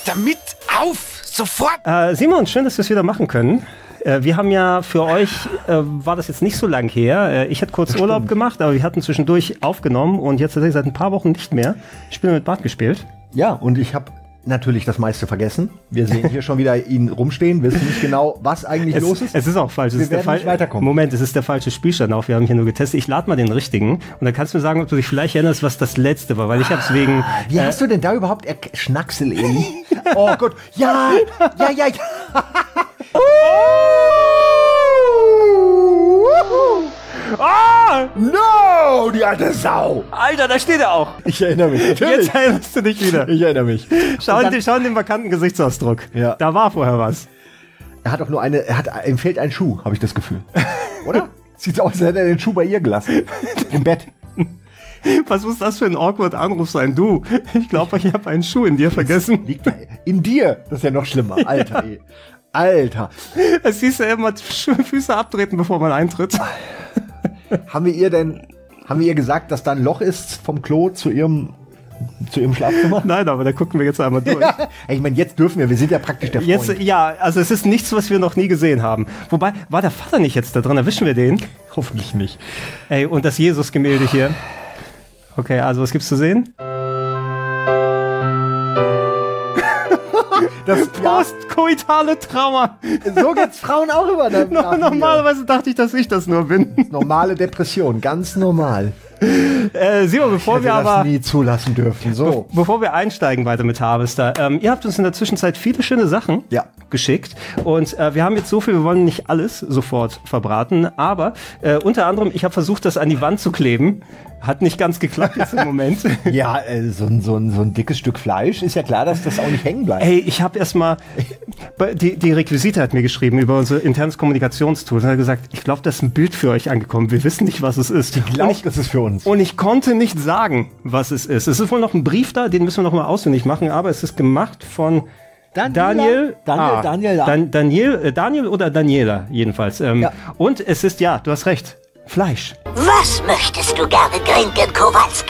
damit auf! Sofort! Simon, schön, dass wir es wieder machen können. Wir haben ja für euch, war das jetzt nicht so lang her. Ich hatte kurz Urlaub gemacht, aber wir hatten zwischendurch aufgenommen und jetzt tatsächlich seit ein paar Wochen nicht mehr. Ich bin mit Bart gespielt. Ja, und ich habe natürlich das meiste vergessen. Wir sehen hier schon wieder ihn rumstehen, wissen nicht genau, was eigentlich los ist. Es ist auch falsch. Wir werden nicht weiterkommen. Moment, es ist der falsche Spielstand auf. Wir haben hier nur getestet. Ich lade mal den richtigen und dann kannst du mir sagen, ob du dich vielleicht erinnerst, was das letzte war, weil ich habe es wegen... Wie hast du denn da überhaupt Schnacksel in? Oh Gott, ja. Oh! No, die alte Sau! Alter, da steht er auch. Ich erinnere mich, natürlich. Jetzt erinnerst du dich wieder. Ich erinnere mich. Schau in den markanten Gesichtsausdruck. Ja. Da war vorher was. Er hat auch nur ihm fehlt ein Schuh, habe ich das Gefühl. Oder? Sieht aus, als hätte er den Schuh bei ihr gelassen. Im Bett. Was muss das für ein awkward Anruf sein? Du, ich glaube, ich habe einen Schuh in dir vergessen. Liegt in dir. Das ist ja noch schlimmer. Alter, ey. Alter. Es siehst du ja immer Füße abtreten, bevor man eintritt. Haben wir ihr gesagt, dass da ein Loch ist vom Klo zu ihrem Schlafzimmer? Nein, aber da gucken wir jetzt einmal durch. Ja, ich meine, jetzt dürfen wir sind ja praktisch der Freund. Jetzt, ja, also es ist nichts, was wir noch nie gesehen haben. Wobei, war der Vater nicht jetzt da drin? Erwischen wir den? Hoffentlich nicht. Ey, und das Jesus-Gemälde hier. Okay, also was gibt's zu sehen? Das postkoitale Trauma. So geht's Frauen auch über. Normalerweise dachte ich, dass ich das nur bin. Normale Depression, ganz normal. Simon, bevor wir das nie zulassen dürfen. So. Bevor wir einsteigen weiter mit Harvester, ihr habt uns in der Zwischenzeit viele schöne Sachen geschickt und wir haben jetzt so viel, wir wollen nicht alles sofort verbraten, aber unter anderem, ich habe versucht, das an die Wand zu kleben. Hat nicht ganz geklappt jetzt im Moment. Ja, so ein dickes Stück Fleisch, ist ja klar, dass das auch nicht hängen bleibt. Ey, ich habe erstmal, die Requisite hat mir geschrieben über unser internes Kommunikationstool und hat gesagt, ich glaube, da ist ein Bild für euch angekommen. Wir wissen nicht, was es ist. Ich glaube, das ist für uns. Und ich konnte nicht sagen, was es ist. Es ist wohl noch ein Brief da, den müssen wir noch mal auswendig machen, aber es ist gemacht von Daniel oder Daniela jedenfalls. Und es ist, ja, du hast recht, Fleisch. Was möchtest du gerne trinken, Kowalski?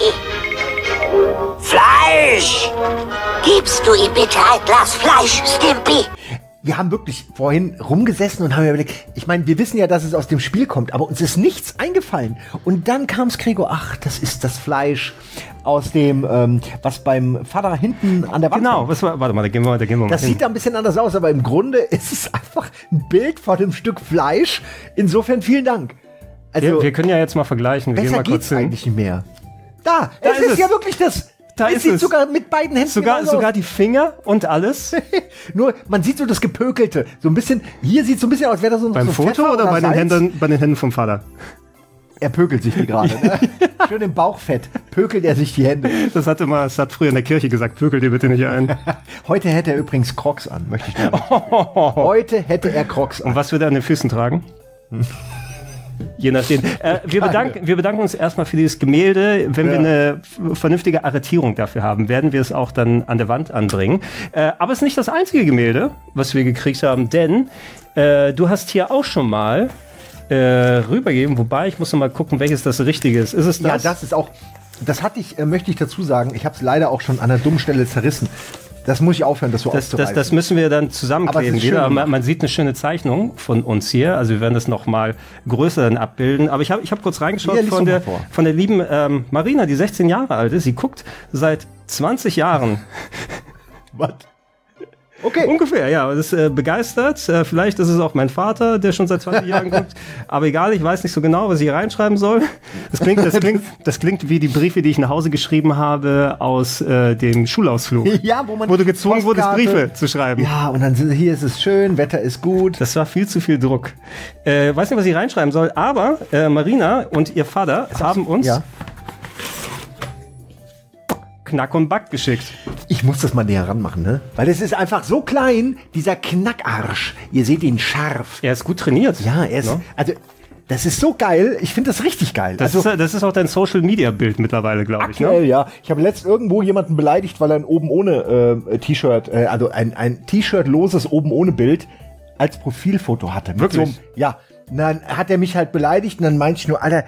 Fleisch! Gibst du ihm bitte ein Glas Fleisch, Stimpy? Wir haben wirklich vorhin rumgesessen und haben überlegt, ich meine, wir wissen ja, dass es aus dem Spiel kommt, aber uns ist nichts eingefallen. Und dann kam es Gregor, ach, das ist das Fleisch aus dem, was beim Vater hinten an der Wand Genau, warte mal, da gehen wir mal hin. Das sieht da ein bisschen anders aus, aber im Grunde ist es einfach ein Bild von dem Stück Fleisch. Insofern vielen Dank. Also, wir können ja jetzt mal vergleichen. Wir gehen mal kurz hin. Eigentlich nicht mehr. Da ist es ja wirklich das. Da es ist sieht es. Sogar mit beiden Händen sogar die Finger und alles. Nur, man sieht so das Gepökelte. So ein bisschen, hier sieht es so ein bisschen aus, wäre da so ein Beim Foto Pfeffer oder bei den Händen vom Vater? Er pökelt sich die gerade. Ne? Schön im Bauchfett pökelt er sich die Hände. Das hat früher in der Kirche gesagt, pökelt ihr bitte nicht ein. Heute hätte er übrigens Crocs an, möchte ich sagen. Heute hätte er Crocs an. Und was würde er an den Füßen tragen? Je nachdem. Wir bedanken uns erstmal für dieses Gemälde. Wenn wir eine vernünftige Arretierung dafür haben, werden wir es auch dann an der Wand anbringen. Aber es ist nicht das einzige Gemälde, was wir gekriegt haben, denn du hast hier auch schon mal rübergegeben, wobei ich muss noch mal gucken, welches das Richtige ist. Ist es das? Ja, das ist auch, das hatte ich, möchte ich dazu sagen, ich habe es leider auch schon an der dummen Stelle zerrissen. Das muss ich aufhören, das so aufzureißen. Das müssen wir dann zusammenkleben wieder. Man sieht eine schöne Zeichnung von uns hier. Also wir werden das noch mal größer dann abbilden. Aber ich hab kurz reingeschaut von der lieben Marina, die 16 Jahre alt ist. Sie guckt seit 20 Jahren. Was? Okay. Ungefähr, ja. Das ist begeistert. Vielleicht ist es auch mein Vater, der schon seit 20 Jahren guckt. Aber egal, ich weiß nicht so genau, was ich hier reinschreiben soll. Das klingt wie die Briefe, die ich nach Hause geschrieben habe aus dem Schulausflug. Ja, wo du gezwungen wurdest, Briefe zu schreiben. Ja, und dann hier ist es schön, Wetter ist gut. Das war viel zu viel Druck. Weiß nicht, was ich reinschreiben soll, aber Marina und ihr Vater haben uns Knack und Back geschickt. Ich muss das mal näher ranmachen, ne? Weil es ist einfach so klein, dieser Knackarsch. Ihr seht ihn scharf. Er ist gut trainiert. Ja, er ist, also, das ist so geil. Ich finde das richtig geil. Das ist auch dein Social-Media-Bild mittlerweile, glaube ich. Ne? Ja. Ich habe letzt irgendwo jemanden beleidigt, weil er ein oben ohne T-Shirt, also ein T-Shirt-loses oben ohne Bild als Profilfoto hatte. Wirklich? Ja. Und dann hat er mich halt beleidigt und dann meinte ich nur, Alter,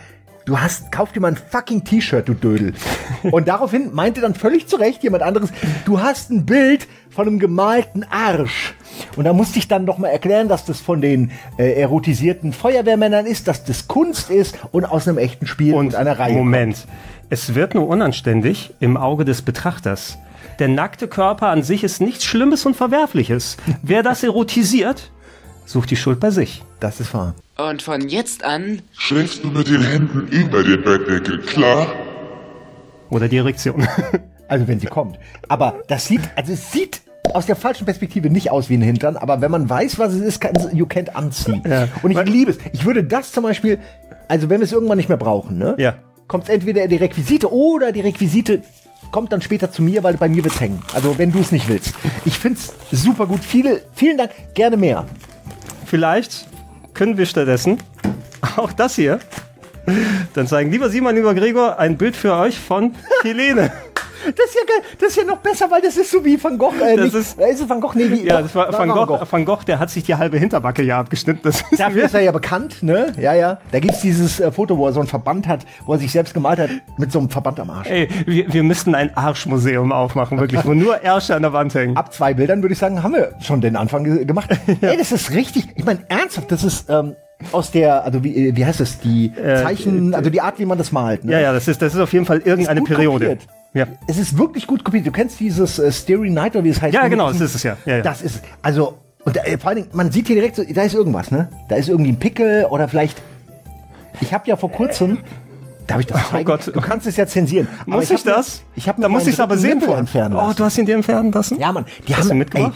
kauf dir mal ein fucking T-Shirt, du Dödel. Und daraufhin meinte dann völlig zu Recht jemand anderes, du hast ein Bild von einem gemalten Arsch. Und da musste ich dann noch mal erklären, dass das von den erotisierten Feuerwehrmännern ist, dass das Kunst ist und aus einem echten Spiel und einer Reihe. Moment, es wird nur unanständig im Auge des Betrachters. Der nackte Körper an sich ist nichts Schlimmes und Verwerfliches. Wer das erotisiert, sucht die Schuld bei sich. Das ist wahr. Und von jetzt an Schläfst du mit den Händen über der Bettdecke, klar? Oder die Erektion. Also wenn sie kommt. Aber es sieht aus der falschen Perspektive nicht aus wie ein Hintern, aber wenn man weiß, was es ist, you can't anziehen. Ja. Und ich liebe es. Ich würde das zum Beispiel, also wenn wir es irgendwann nicht mehr brauchen, ne? Ja. Kommt es entweder die Requisite oder die Requisite kommt dann später zu mir, weil bei mir wird's hängen. Also wenn du es nicht willst. Ich find's super gut. Vielen Dank. Gerne mehr. Vielleicht können wir stattdessen auch das hier dann zeigen. Lieber Simon, lieber Gregor, ein Bild für euch von Helene. Das ist ja geil. Das ist ja noch besser, weil das ist so wie Van Gogh. Ist es Van Gogh? Nee, Ja, das war Van Gogh, der hat sich die halbe Hinterbacke ja abgeschnitten. Das ist Dafür ist er ja bekannt, ne? Ja. Da gibt's dieses Foto, wo er so einen Verband hat, wo er sich selbst gemalt hat, mit so einem Verband am Arsch. Ey, wir müssten ein Arschmuseum aufmachen, wirklich, wo nur Ärsche an der Wand hängen. Ab 2 Bildern würde ich sagen, haben wir schon den Anfang gemacht. Ey, das ist richtig. Ich meine, ernsthaft, das ist aus der, also wie heißt das, die Zeichen, also die Art, wie man das malt. Ne? Ja, das ist auf jeden Fall irgendeine Periode. Kopiert. Ja. Es ist wirklich gut kopiert. Du kennst dieses Starry Night, oder wie es heißt? Ja, genau, das ist es ja. Das ist, also, und vor allen Dingen, man sieht hier direkt so, da ist irgendwas, ne? Da ist irgendwie ein Pickel oder vielleicht, ich habe ja vor kurzem, darf ich das zeigen? Gott. Du kannst es ja zensieren. Aber Muss ich das? Ich habe Da muss ich es aber sehen vorher. entfernen Oh, lassen. du hast ihn dir entfernen lassen? Ja, Mann. Die Hast haben du mitgemacht?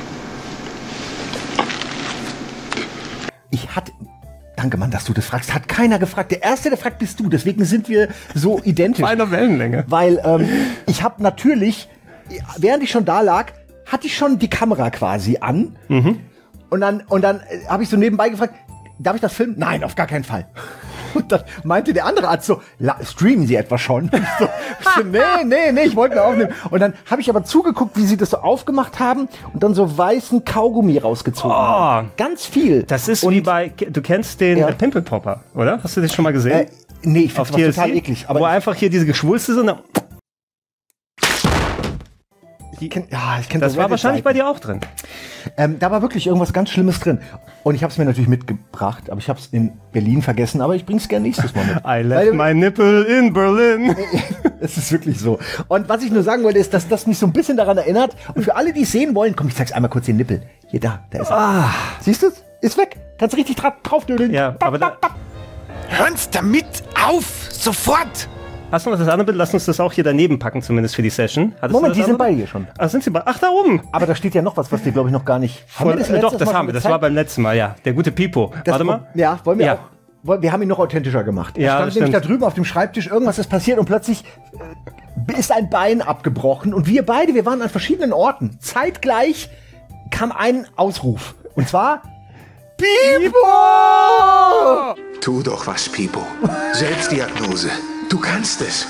Danke, Mann, dass du das fragst. Hat keiner gefragt. Der Erste, der fragt, bist du. Deswegen sind wir so identisch. Bei einer Wellenlänge. Weil ich habe natürlich, während ich schon da lag, hatte ich schon die Kamera quasi an. Mhm. Und dann habe ich so nebenbei gefragt, darf ich das filmen? Nein, auf gar keinen Fall. Und dann meinte der andere Arzt so, streamen Sie etwa schon? Ich so, nee, ich wollte nur aufnehmen. Und dann habe ich aber zugeguckt, wie sie das so aufgemacht haben und dann so weißen Kaugummi rausgezogen haben. Ganz viel. Das ist wie bei, du kennst den Pimple Popper, oder? Hast du das schon mal gesehen? Nee, ich finde das total TLC? eklig. Aber wo einfach hier diese Geschwulste sind. ich kenn Das war wahrscheinlich bei dir auch drin. Da war wirklich irgendwas ganz Schlimmes drin. Und ich habe es mir natürlich mitgebracht, aber ich habe es in Berlin vergessen. Aber ich bring's gerne nächstes Mal mit. I left my nipple in Berlin. Es ist wirklich so. Und was ich nur sagen wollte, ist, dass das mich so ein bisschen daran erinnert. Und für alle, die es sehen wollen, komm, ich zeig's einmal kurz den Nippel. Hier, da ist er. Siehst du es? Ist weg. Kannst du richtig draufdödeln. Ja, aber da, Hören's damit auf! Sofort! hast du noch das andere Bild? Lass uns das auch hier daneben packen, zumindest für die Session. Hattest Moment, du die das sind andere? bei dir schon. Ach, sind sie bei? Ach, da oben. Aber da steht ja noch was wir, glaube ich, noch gar nicht. Doch, das letztes haben Mal wir. Das gezeigt? war beim letzten Mal, ja. Der gute Pipo. Warte mal. Ja, wollen wir Ja. auch. Wir haben ihn noch authentischer gemacht. Ja, Er das stand nämlich da stimmt. drüben auf dem Schreibtisch, irgendwas ist passiert und plötzlich ist ein Bein abgebrochen. Und wir waren an verschiedenen Orten. Zeitgleich kam ein Ausruf. Und zwar Pipo! Tu doch was, Pipo. Selbstdiagnose. Du kannst es.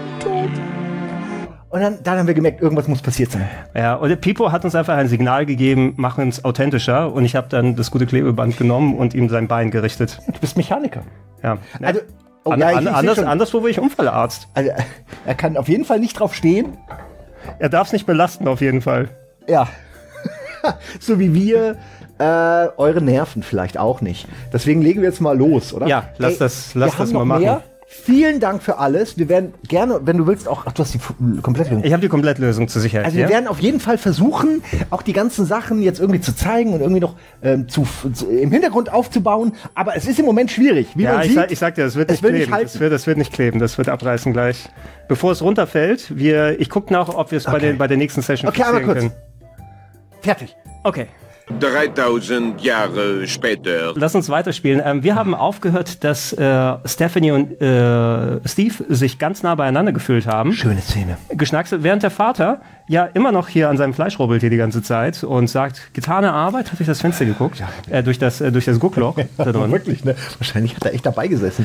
Und dann haben wir gemerkt, irgendwas muss passiert sein. Ja, und der Pipo hat uns einfach ein Signal gegeben, mach uns authentischer. Und ich habe dann das gute Klebeband genommen und ihm sein Bein gerichtet. Du bist Mechaniker. Ja. Also, oh, ja, ich seh schon. Anderswo wäre ich Unfallarzt. Also, er kann auf jeden Fall nicht drauf stehen. Er darf es nicht belasten, auf jeden Fall. Ja. So wie wir eure Nerven vielleicht auch nicht. Deswegen legen wir jetzt mal los, oder? Ja, lass das wir haben mal noch machen. mehr. Vielen Dank für alles. Wir werden gerne, wenn du willst, auch. Ach, du hast die komplette. Ich habe die Komplettlösung zur Sicherheit. Also wir werden auf jeden Fall versuchen, auch die ganzen Sachen jetzt irgendwie zu zeigen und irgendwie noch im Hintergrund aufzubauen. Aber es ist im Moment schwierig. Wie man sieht, ich sag dir, das wird nicht will nicht kleben. halten. Das wird nicht kleben, das wird abreißen gleich. Bevor es runterfällt, ich gucke nach, ob wir es bei der nächsten Session Okay, aber kurz. können. Fertig. Okay. 3000 Jahre später. Lass uns weiterspielen. Wir haben aufgehört, dass Stephanie und Steve sich ganz nah beieinander gefühlt haben. Schöne Szene. Geschnackselt, während der Vater ja immer noch hier an seinem Fleisch rubbelt hier die ganze Zeit und sagt, getane Arbeit, hat durch das Fenster geguckt, durch das Guckloch da drin. Wirklich, ne? Wahrscheinlich hat er echt dabei gesessen.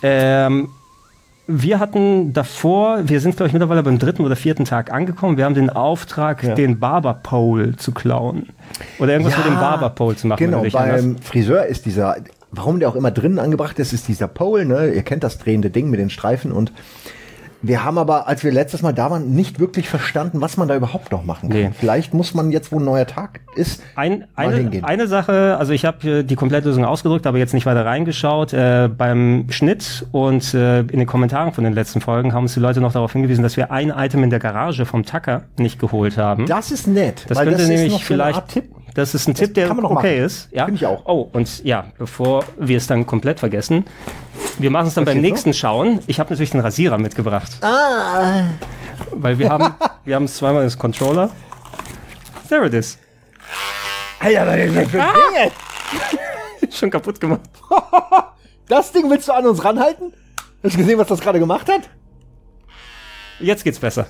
Wir hatten davor, wir sind glaube ich mittlerweile beim 3. oder 4. Tag angekommen, wir haben den Auftrag, den Barberpole zu klauen. Oder irgendwas mit dem Barberpole zu machen. Genau, wenn du dich erinnerst. beim Friseur ist dieser warum der auch immer drinnen angebracht ist, ist dieser Pole, ne? Ihr kennt das drehende Ding mit den Streifen und wir haben aber, als wir letztes Mal da waren, nicht wirklich verstanden, was man da überhaupt noch machen kann. Nee. Vielleicht muss man jetzt, wo ein neuer Tag ist, mal hingehen. Eine Sache, also ich habe die Komplettlösung ausgedrückt, aber jetzt nicht weiter reingeschaut. Beim Schnitt und in den Kommentaren von den letzten Folgen haben uns die Leute noch darauf hingewiesen, dass wir ein Item in der Garage vom Tucker nicht geholt haben. Das ist nett. Das könnte nämlich vielleicht... Das ist ein Tipp, der okay ist. Ja? Finde ich auch. Oh, und ja, bevor wir es dann komplett vergessen, wir machen es dann beim nächsten Schauen. Ich habe natürlich den Rasierer mitgebracht. Weil wir haben es zweimal als Controller. There it is. Alter, was ist das für ein Ding? Schon kaputt gemacht. Das Ding willst du an uns ranhalten? Hast du gesehen, was das gerade gemacht hat? Jetzt geht's besser.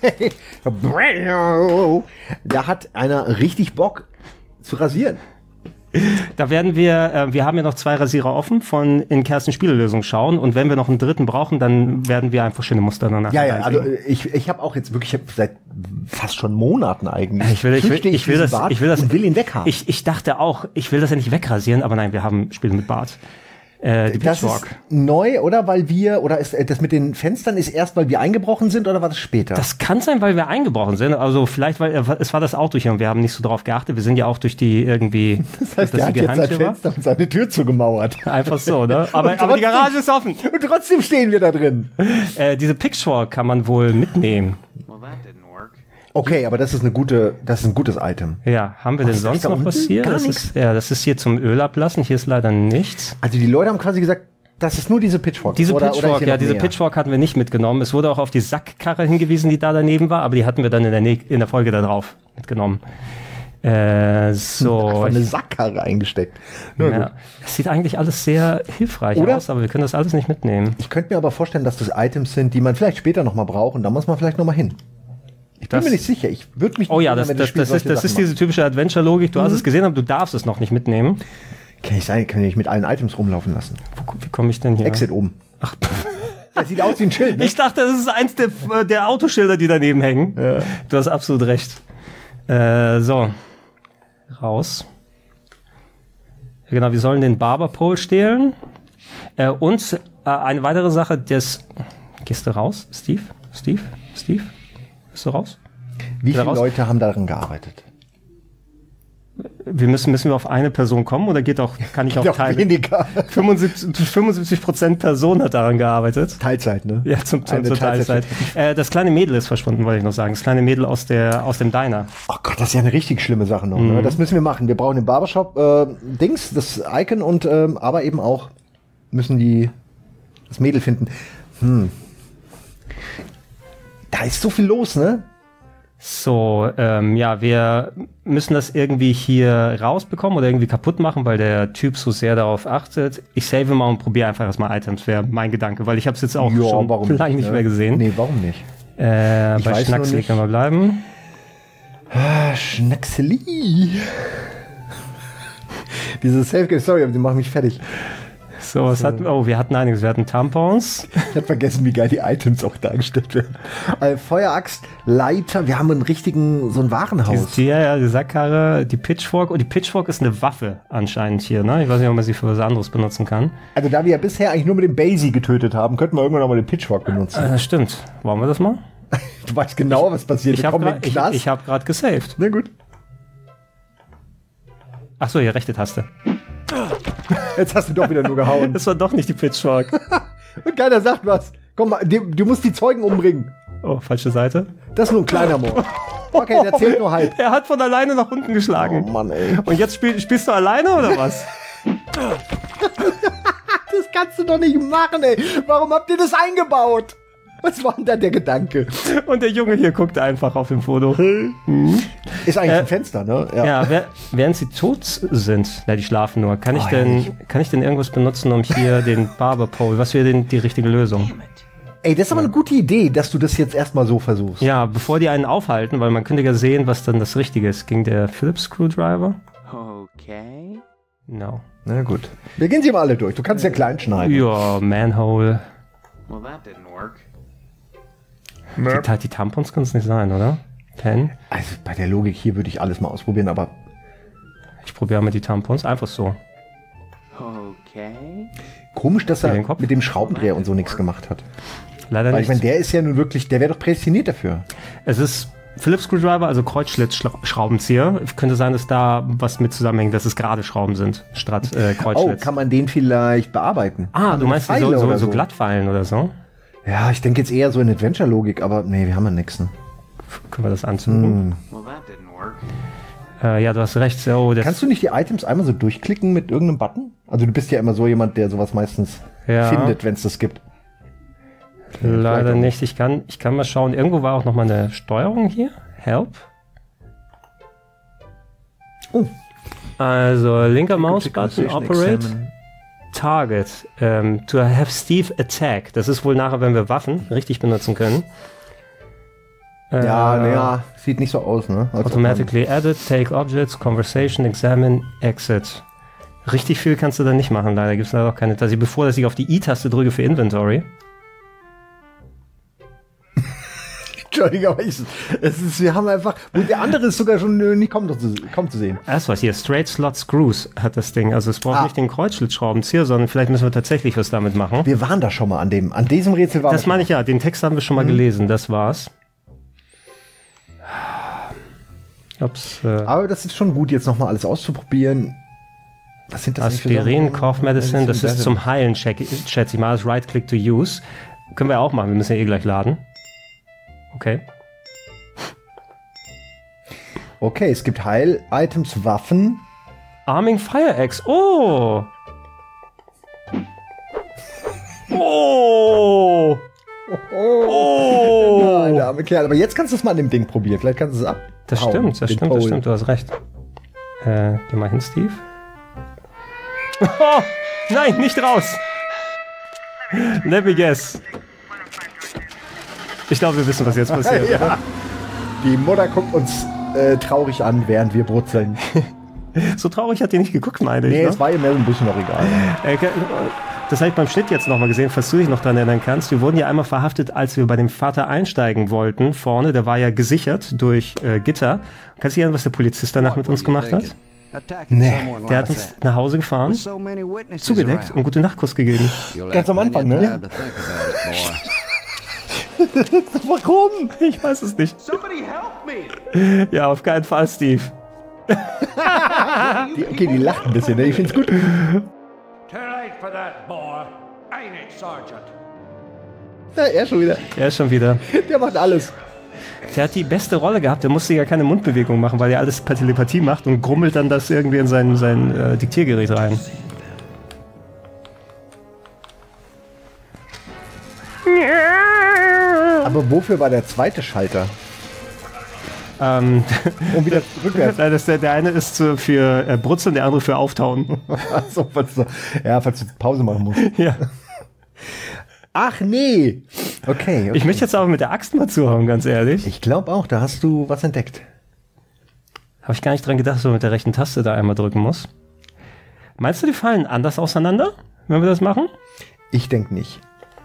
Da hat einer richtig Bock zu rasieren. Da werden wir haben ja noch 2 Rasierer offen von in Kerstens Spielelösung schauen und wenn wir noch einen dritten brauchen, dann werden wir einfach schöne Muster danach. Ja, also ich habe auch jetzt wirklich seit fast schon Monaten eigentlich. Ich will ihn weghaben. Ich dachte auch, ich will das ja nicht wegrasieren, aber nein, wir haben Spiele mit Bart. Die das ist neu, oder? Ist das mit den Fenstern ist erst, weil wir eingebrochen sind, oder war das später? Das kann sein, weil wir eingebrochen sind. Also vielleicht, weil es war das Auto hier und wir haben nicht so drauf geachtet. Wir sind ja auch durch die irgendwie... Das heißt, der hat jetzt sein Fenster und seine Tür zugemauert. Einfach so, ne? Aber die Garage ist offen. Und trotzdem stehen wir da drin. Diese Picture kann man wohl mitnehmen. Okay, aber das ist ein gutes Item. Ja, haben wir denn sonst noch was hier? Das ist hier zum Öl ablassen. Hier ist leider nichts. Also die Leute haben quasi gesagt, das ist nur diese Pitchfork. Diese Pitchfork hatten wir nicht mitgenommen. Es wurde auch auf die Sackkarre hingewiesen, die da daneben war, aber die hatten wir dann in der Folge da drauf mitgenommen. So. Eine Sackkarre eingesteckt. Ja, das sieht eigentlich alles sehr hilfreich aus, aber wir können das alles nicht mitnehmen. Ich könnte mir aber vorstellen, dass das Items sind, die man vielleicht später nochmal braucht und da muss man vielleicht nochmal hin. Ich bin mir nicht sicher. Ich würde mich. Oh ja, das ist diese typische Adventure-Logik. Du hast es gesehen, aber du darfst es noch nicht mitnehmen. Kann ich mit allen Items rumlaufen lassen. Wie komme ich denn hier? Exit oben. Ach, das sieht aus wie ein Schild. Ne? Ich dachte, das ist eins der Autoschilder, die daneben hängen. Ja. Du hast absolut recht. So. Raus. Ja, genau, wir sollen den Barber-Pole stehlen. Und eine weitere Sache, gehst du raus? Steve? Bist du raus? Wie viele Leute haben daran gearbeitet? Müssen wir auf eine Person kommen oder kann ich auch teilen? Weniger. 75% Person hat daran gearbeitet. Teilzeit, ne? Ja, zur Teilzeit. Das kleine Mädel ist verschwunden, wollte ich noch sagen. Das kleine Mädel aus dem Diner. Oh Gott, das ist ja eine richtig schlimme Sache noch. Ne? Das müssen wir machen. Wir brauchen den Barbershop-Dings, das Icon und aber eben auch müssen das Mädel finden. Da ist so viel los, ne? So, wir müssen das irgendwie hier rausbekommen oder irgendwie kaputt machen, weil der Typ so sehr darauf achtet. Ich save mal und probiere einfach erstmal Items, wäre mein Gedanke, weil ich habe es jetzt auch schon lange nicht mehr gesehen. Nee, warum nicht? Bei Schnackseli können wir bleiben. Schnackseli. Diese Save-Game, sorry, aber die machen mich fertig. So, wir hatten einiges. Wir hatten Tampons. Ich hab vergessen, wie geil die Items auch dargestellt werden. Feueraxt, Leiter, wir haben so ein Warenhaus. Die Sackkarre, die Pitchfork. Und die Pitchfork ist eine Waffe anscheinend hier, ne? Ich weiß nicht, ob man sie für was anderes benutzen kann. Also da wir ja bisher eigentlich nur mit dem Basie getötet haben, könnten wir irgendwann noch mal den Pitchfork benutzen. Das stimmt. Wollen wir das mal? Du weißt genau, was passiert. Ich habe gerade gesaved. Na gut. Ach so, hier, rechte Taste. Jetzt hast du doch wieder nur gehauen. Das war doch nicht die Pitchfork. Und keiner sagt was. Komm mal, du musst die Zeugen umbringen. Oh, falsche Seite. Das ist nur ein kleiner Mord. Okay, der zählt nur halb. Er hat von alleine nach unten geschlagen. Oh Mann, ey. Und jetzt spielst du alleine oder was? Das kannst du doch nicht machen, ey. Warum habt ihr das eingebaut? Was war denn da der Gedanke? Und der Junge hier guckt einfach auf dem Foto. Ist eigentlich ein Fenster, ne? Ja, während sie tot sind, die schlafen nur, kann ich denn irgendwas benutzen, um hier den Barber-Pole, was wäre denn die richtige Lösung? Ey, das ist aber eine gute Idee, dass du das jetzt erstmal so versuchst. Ja, bevor die einen aufhalten, weil man könnte ja sehen, was dann das Richtige ist. Ging der Phillips Screwdriver? Okay. No. Na gut. Wir gehen sie mal alle durch. Du kannst ja klein schneiden. Ja, Manhole. Well, that didn't work. Die Tampons können es nicht sein, oder? Pen? Also bei der Logik hier würde ich alles mal ausprobieren, aber... Ich probiere mal die Tampons, einfach so. Okay. Komisch, dass Den er Kopf? mit dem Schraubendreher und so nichts gemacht hat. Leider Weil nicht. ich meine, der ist ja nun wirklich, der wäre doch prädestiniert dafür. Es ist Phillips Screwdriver, also Kreuzschlitzschraubenzieher. Könnte sein, dass da was mit zusammenhängt, dass es gerade Schrauben sind, statt Oh, Kreuzschlitz. kann man den vielleicht bearbeiten? Du Also meinst Pfeile so oder Glattfeilen oder so? Ja, ich denke jetzt eher so in Adventure-Logik, aber nee, wir haben ja nichts. Ne? Können wir das anzünden? Well, that didn't work. Ja, du hast recht. So, das Kannst du nicht die Items einmal so durchklicken mit irgendeinem Button? Also du bist ja immer so jemand, der sowas meistens Ja. findet, wenn es das gibt. leider nicht. Ich kann mal schauen. Irgendwo war auch noch mal eine Steuerung hier. Help. Oh. Also linker Mausbutton, Position Operate, examine. Target, to have Steve attack. Das ist wohl nachher, wenn wir Waffen richtig benutzen können. Ja, naja, sieht nicht so aus, ne? Als ob Automatically edit, take objects, conversation, examine, exit. Richtig viel kannst du da nicht machen, leider. Gibt es leider auch keine Taste. Bevor dass ich auf die I-Taste drücke für Inventory. Entschuldigung, aber wir haben einfach. Und der andere ist sogar schon nicht kaum zu sehen. Erst was hier, Straight Slot Screws hat das Ding. Also es braucht nicht den Kreuzschlitzschraubenzieher, sondern vielleicht müssen wir tatsächlich was damit machen. Wir waren da schon mal an diesem Rätsel waren Das meine ich ja, den Text haben wir schon mal gelesen, das war's. Ups, Aber das ist schon gut, jetzt nochmal alles auszuprobieren. Was sind das eigentlich für Aspirin, Sachen? Cough Medicine, das ist zum Heilen, schätze ich mal, das Right-Click to Use. Können wir auch machen, wir müssen ja eh gleich laden. Okay. Okay, es gibt Heil-Items, Waffen. Arming Fire Axe, oh! Oh! Oh! Nein, der arme Kerl. Aber jetzt kannst du es mal an dem Ding probieren. Vielleicht kannst du es ab. Das stimmt, du hast recht. Geh mal hin, Steve. Oh, nein, nicht raus! Let me guess. Ich glaube, wir wissen, was jetzt passiert. Ja. Die Mutter guckt uns traurig an, während wir brutzeln. So traurig hat die nicht geguckt, meine ich. Nee, Ne? es war ihr mehr so ein bisschen noch egal. Das habe ich beim Schnitt jetzt nochmal gesehen, falls du dich noch daran erinnern kannst. Wir wurden ja einmal verhaftet, als wir bei dem Vater einsteigen wollten. Vorne, der war ja gesichert durch Gitter. Kannst du dir erinnern, was der Polizist danach mit uns gemacht hat? Nee, Der hat uns nach Hause gefahren, zugedeckt und gute Nachtkuss gegeben. Ganz am Anfang, ne? Warum? Ich weiß es nicht. Ja, auf keinen Fall, Steve. Okay, die lacht ein bisschen, ne? Ich find's gut. Too late for that, boy. Ain't it, Sergeant? Ja, er schon wieder. Er ist schon wieder. Der macht alles. Der hat die beste Rolle gehabt. Der musste ja keine Mundbewegung machen, weil er alles per Telepathie macht und grummelt dann das irgendwie in sein Diktiergerät rein. Aber wofür war der zweite Schalter? Um wieder rückwärts. Der eine ist für Brutzeln, der andere für Auftauen. So, falls du Pause machen musst. Ja. Ach nee. Okay. Ich möchte jetzt aber mit der Axt mal zuhauen, ganz ehrlich. Ich glaube auch, da hast du was entdeckt. Habe ich gar nicht dran gedacht, dass man mit der rechten Taste da einmal drücken muss. Meinst du, die fallen anders auseinander, wenn wir das machen? Ich denke nicht.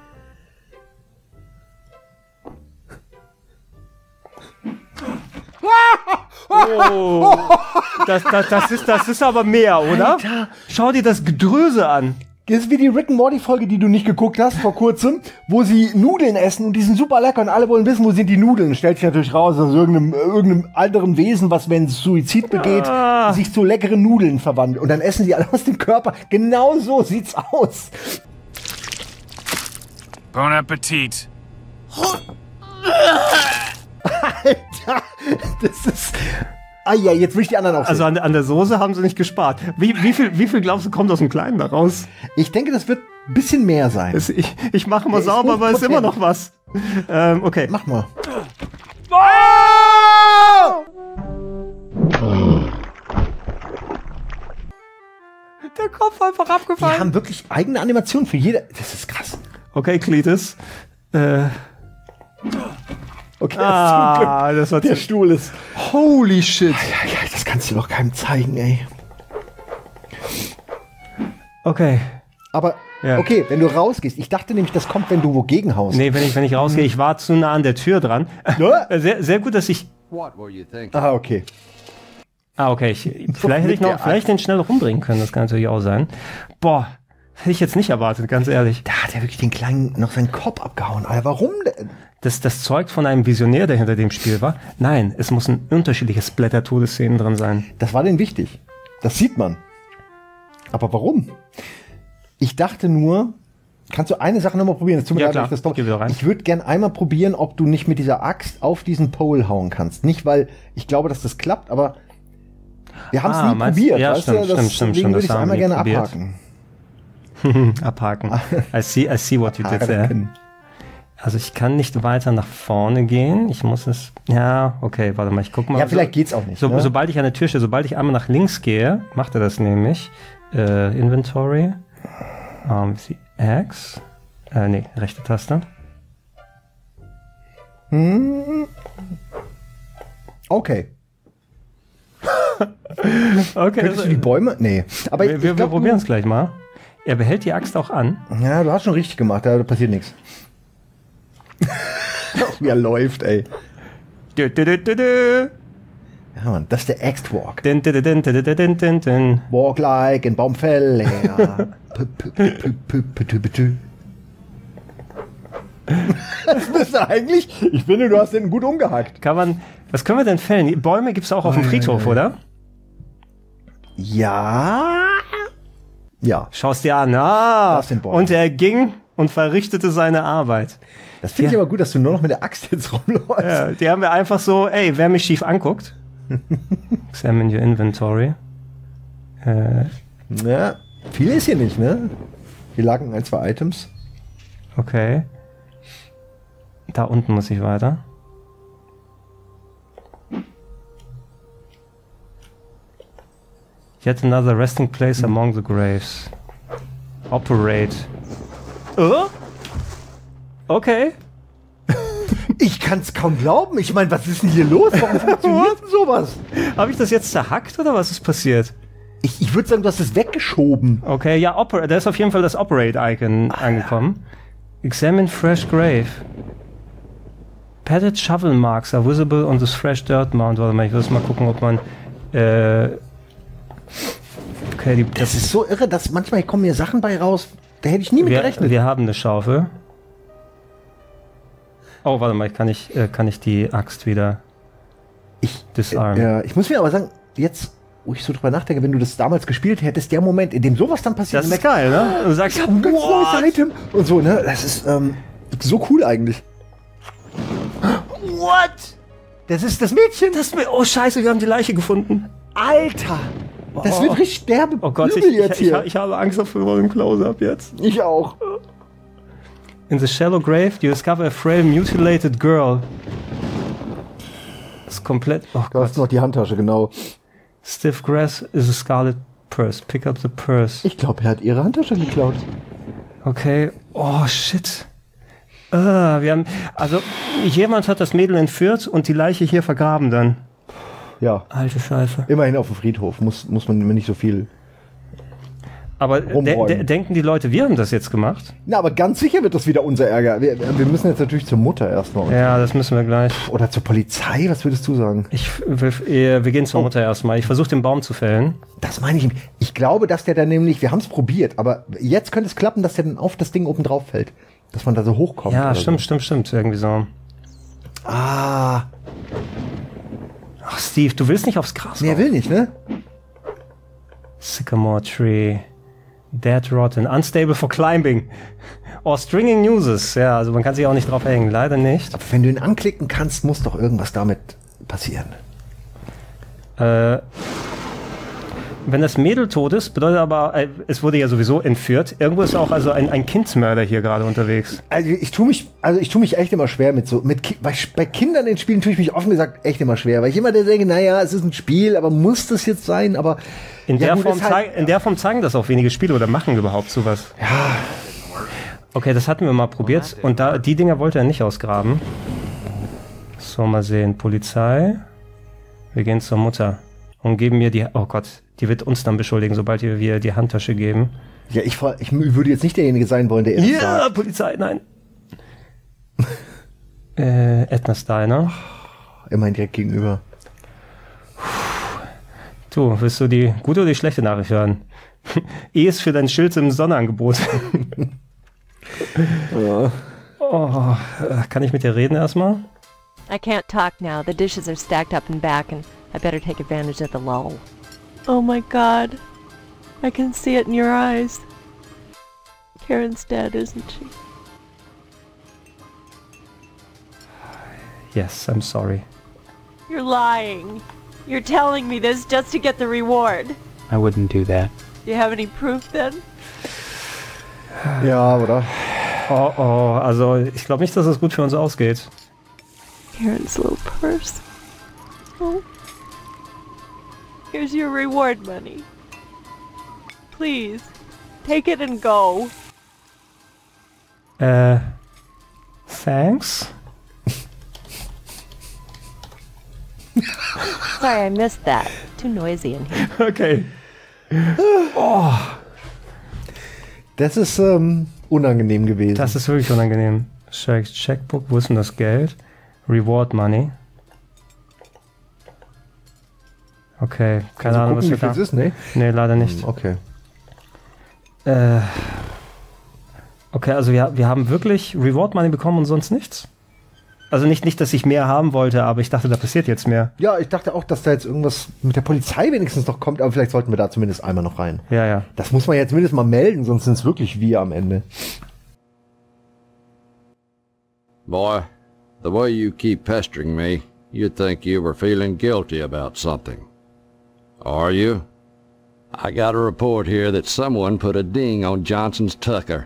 Oh, das ist aber mehr, oder? Alter. Schau dir das Gedröse an. Das ist wie die Rick and Morty Folge, die du nicht geguckt hast vor kurzem, wo sie Nudeln essen und die sind super lecker und alle wollen wissen, wo sind die Nudeln. Stellt sich natürlich raus, dass irgendeinem anderen Wesen, was wenn es Suizid begeht, sich zu leckeren Nudeln verwandelt. Und dann essen sie alle aus dem Körper. Genau so sieht's aus. Bon Appetit. Alter, das ist... Ah ja, jetzt will ich die anderen auch Also sehen. an der Soße haben sie nicht gespart. Wie viel glaubst du, kommt aus dem Kleinen da raus? Ich denke, das wird ein bisschen mehr sein. Ich mache mal Der ist sauber, aber es ist immer noch was. Okay. Mach mal. Der Kopf einfach Die abgefallen. haben wirklich eigene Animationen für jede... Das ist krass. Okay, Cletus. Okay, Das war der Stuhl ist... Holy shit. Ja, das kannst du doch keinem zeigen, ey. Okay. Aber, Ja. okay, wenn du rausgehst, ich dachte nämlich, das kommt, wenn du wogegen haust. Nee, wenn ich rausgehe, ich war zu nah an der Tür dran. Ja. Sehr, sehr gut, dass ich... Ah, okay. Okay, vielleicht hätte ich noch den schnell rumbringen können, das kann natürlich auch sein. Boah, Hätte ich jetzt nicht erwartet, ganz ehrlich. Da hat er wirklich den Kleinen noch seinen Kopf abgehauen. Alter, warum denn? Das zeugt von einem Visionär, der hinter dem Spiel war. Nein, es muss ein unterschiedliches Splatter-Todesszenen drin sein. Das war denen wichtig. Das sieht man. Aber warum? Ich dachte nur, kannst du eine Sache nochmal probieren? Das tut mir leid, klar. dass ich würde gern einmal probieren, ob du nicht mit dieser Axt auf diesen Pole hauen kannst. Nicht, weil ich glaube, dass das klappt, aber wir haben es nie probiert. Ja, weißt stimmt, du? stimmt. Deswegen würde ich es Das haben einmal wir gerne probiert. abhaken. Abhaken. I see what you did there. Also ich kann nicht weiter nach vorne gehen. Ich muss es... Ja, okay, warte mal, ich guck mal. Ja, vielleicht geht's auch nicht. Ne? Sobald ich an der Tür stehe, sobald ich einmal nach links gehe, macht er das nämlich. Inventory. X. Nee, rechte Taste. Okay. Okay. Könntest du die Bäume? Nee. Aber wir probieren es gleich mal. Er behält die Axt auch an. Ja, du hast schon richtig gemacht, da passiert nichts. Wie er läuft, ey. Ja, Mann, das ist der Axe-Walk. Walk like in Baumfell. Das müsste eigentlich... Ich finde, du hast den gut umgehackt. Was können wir denn fällen? Bäume gibt es auch auf dem Friedhof, oder? Ja. Ja. Schau's dir an. Ah, Das sind Bäume. und er ging und verrichtete seine Arbeit. Das finde ich aber gut, dass du nur noch mit der Axt jetzt rumläufst. Ja, die haben wir einfach so, ey, wer mich schief anguckt. Examine your inventory. Ja, viel ist hier nicht, ne? Hier lagen 1, 2 Items. Okay. Da unten muss ich weiter. Yet another resting place among the graves. Operate. Okay. Ich kann's kaum glauben. Ich meine, was ist denn hier los? Warum funktioniert denn sowas? Habe ich das jetzt zerhackt oder was ist passiert? Ich würde sagen, du hast es weggeschoben. Okay, ja, da ist auf jeden Fall das Operate-Icon angekommen. Examine fresh grave. Padded shovel marks are visible on this fresh dirt mound. Warte mal, ich will mal gucken, ob man... okay, das ist so irre, dass manchmal kommen mir Sachen bei raus, da hätte ich nie mit gerechnet. Wir haben eine Schaufel. Oh, warte mal, kann ich die Axt wieder disarmen. Ich muss mir aber sagen, jetzt, wo ich so drüber nachdenke, wenn du das damals gespielt hättest, der Moment, in dem sowas dann passiert. Das ist geil, ne? Du sagst, ich hab ein ganz neues Item und so, ne? Das ist so cool eigentlich. What? Das ist das Mädchen. Oh, scheiße, wir haben die Leiche gefunden. Alter! Das wird richtig sterben. Oh Gott, ich habe Angst auf dem Close-Up jetzt. Ich auch. In the shallow grave, you discover a frail, mutilated girl. Das ist komplett... Oh du hast noch die Handtasche, genau. Stiff grass is a scarlet purse. Pick up the purse. Ich glaube, er hat ihre Handtasche geklaut. Okay. Oh, shit. Jemand hat das Mädel entführt und die Leiche hier vergraben dann. Ja. Alte Scheiße. Immerhin auf dem Friedhof. Muss man nicht so viel. Aber denken die Leute, wir haben das jetzt gemacht? Na, aber ganz sicher wird das wieder unser Ärger. Wir müssen jetzt natürlich zur Mutter erstmal. Ja, das müssen wir gleich. Oder zur Polizei, was würdest du sagen? Wir gehen zur Mutter erstmal. Ich versuche den Baum zu fällen. Das meine ich. Ich glaube, dass der dann nämlich, wir haben es probiert, aber jetzt könnte es klappen, dass der dann auf das Ding oben drauf fällt. Dass man da so hochkommt. Ja, stimmt. Irgendwie so. Ah. Ach, Steve, du willst nicht aufs Gras. Nee, er will nicht, ne? Sycamore Tree. Dead Rotten. Unstable for climbing. Or stringing nooses. Ja, also man kann sich auch nicht drauf hängen. Leider nicht. Aber wenn du ihn anklicken kannst, muss doch irgendwas damit passieren. Wenn das Mädel tot ist, bedeutet aber, es wurde ja sowieso entführt. Irgendwo ist auch also ein Kindsmörder hier gerade unterwegs. Also ich tue mich echt immer schwer bei Kindern in Spielen tue ich mich offen gesagt echt immer schwer, weil ich immer denke, naja, es ist ein Spiel, aber muss das jetzt sein? Aber in der Form zeigen das auch wenige Spiele oder machen überhaupt sowas. Ja. Okay, das hatten wir mal probiert und die Dinger wollte er nicht ausgraben. So, mal sehen. Polizei. Wir gehen zur Mutter und geben mir die... Oh Gott, die wird uns dann beschuldigen, sobald wir die Handtasche geben. Ja, ich würde jetzt nicht derjenige sein wollen, der sagt. Ja, Polizei, nein. Edna's Diner. Immerhin direkt gegenüber. Du, willst du die gute oder die schlechte Nachricht hören? E ist für dein Schild im Sonderangebot. Ja. Oh, kann ich mit dir reden erstmal? I can't talk now. The dishes are stacked up and back, and I better take advantage of the lull. Oh my God. I can see it in your eyes. Karen's dead, isn't she? Yes, I'm sorry. You're lying. You're telling me this just to get the reward. I wouldn't do that. Do you have any proof then? Ja, oder? Oh, also ich glaube nicht, dass es gut für uns ausgeht. Karen's little purse. Oh. Here's your reward money. Please, take it and go. Thanks? Sorry, I missed that. Too noisy in here. Okay. Oh. Das ist unangenehm gewesen. Das ist wirklich unangenehm. Checkbook, wo ist denn das Geld? Reward Money. Okay, keine Ahnung, was wie viel da ist, ne? Nee, leider nicht. Okay. Okay, also wir haben wirklich Reward Money bekommen und sonst nichts? Also nicht, dass ich mehr haben wollte, aber ich dachte, da passiert jetzt mehr. Ja, ich dachte auch, dass da jetzt irgendwas mit der Polizei wenigstens noch kommt, aber vielleicht sollten wir da zumindest einmal noch rein. Ja. Das muss man jetzt zumindest mal melden, sonst sind es wirklich wir am Ende. Boy, the way you keep pestering me, you'd think you were feeling guilty about something. Are you? I got a report here that someone put a ding on Johnson's Tucker.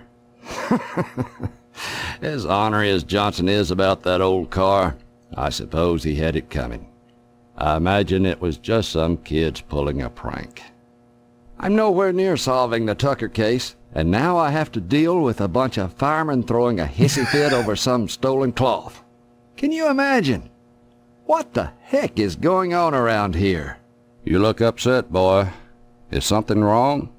As ornery as Johnson is about that old car, I suppose he had it coming. I imagine it was just some kids pulling a prank. I'm nowhere near solving the Tucker case, and now I have to deal with a bunch of firemen throwing a hissy fit over some stolen cloth. Can you imagine? What the heck is going on around here? You look upset, boy. Is something wrong?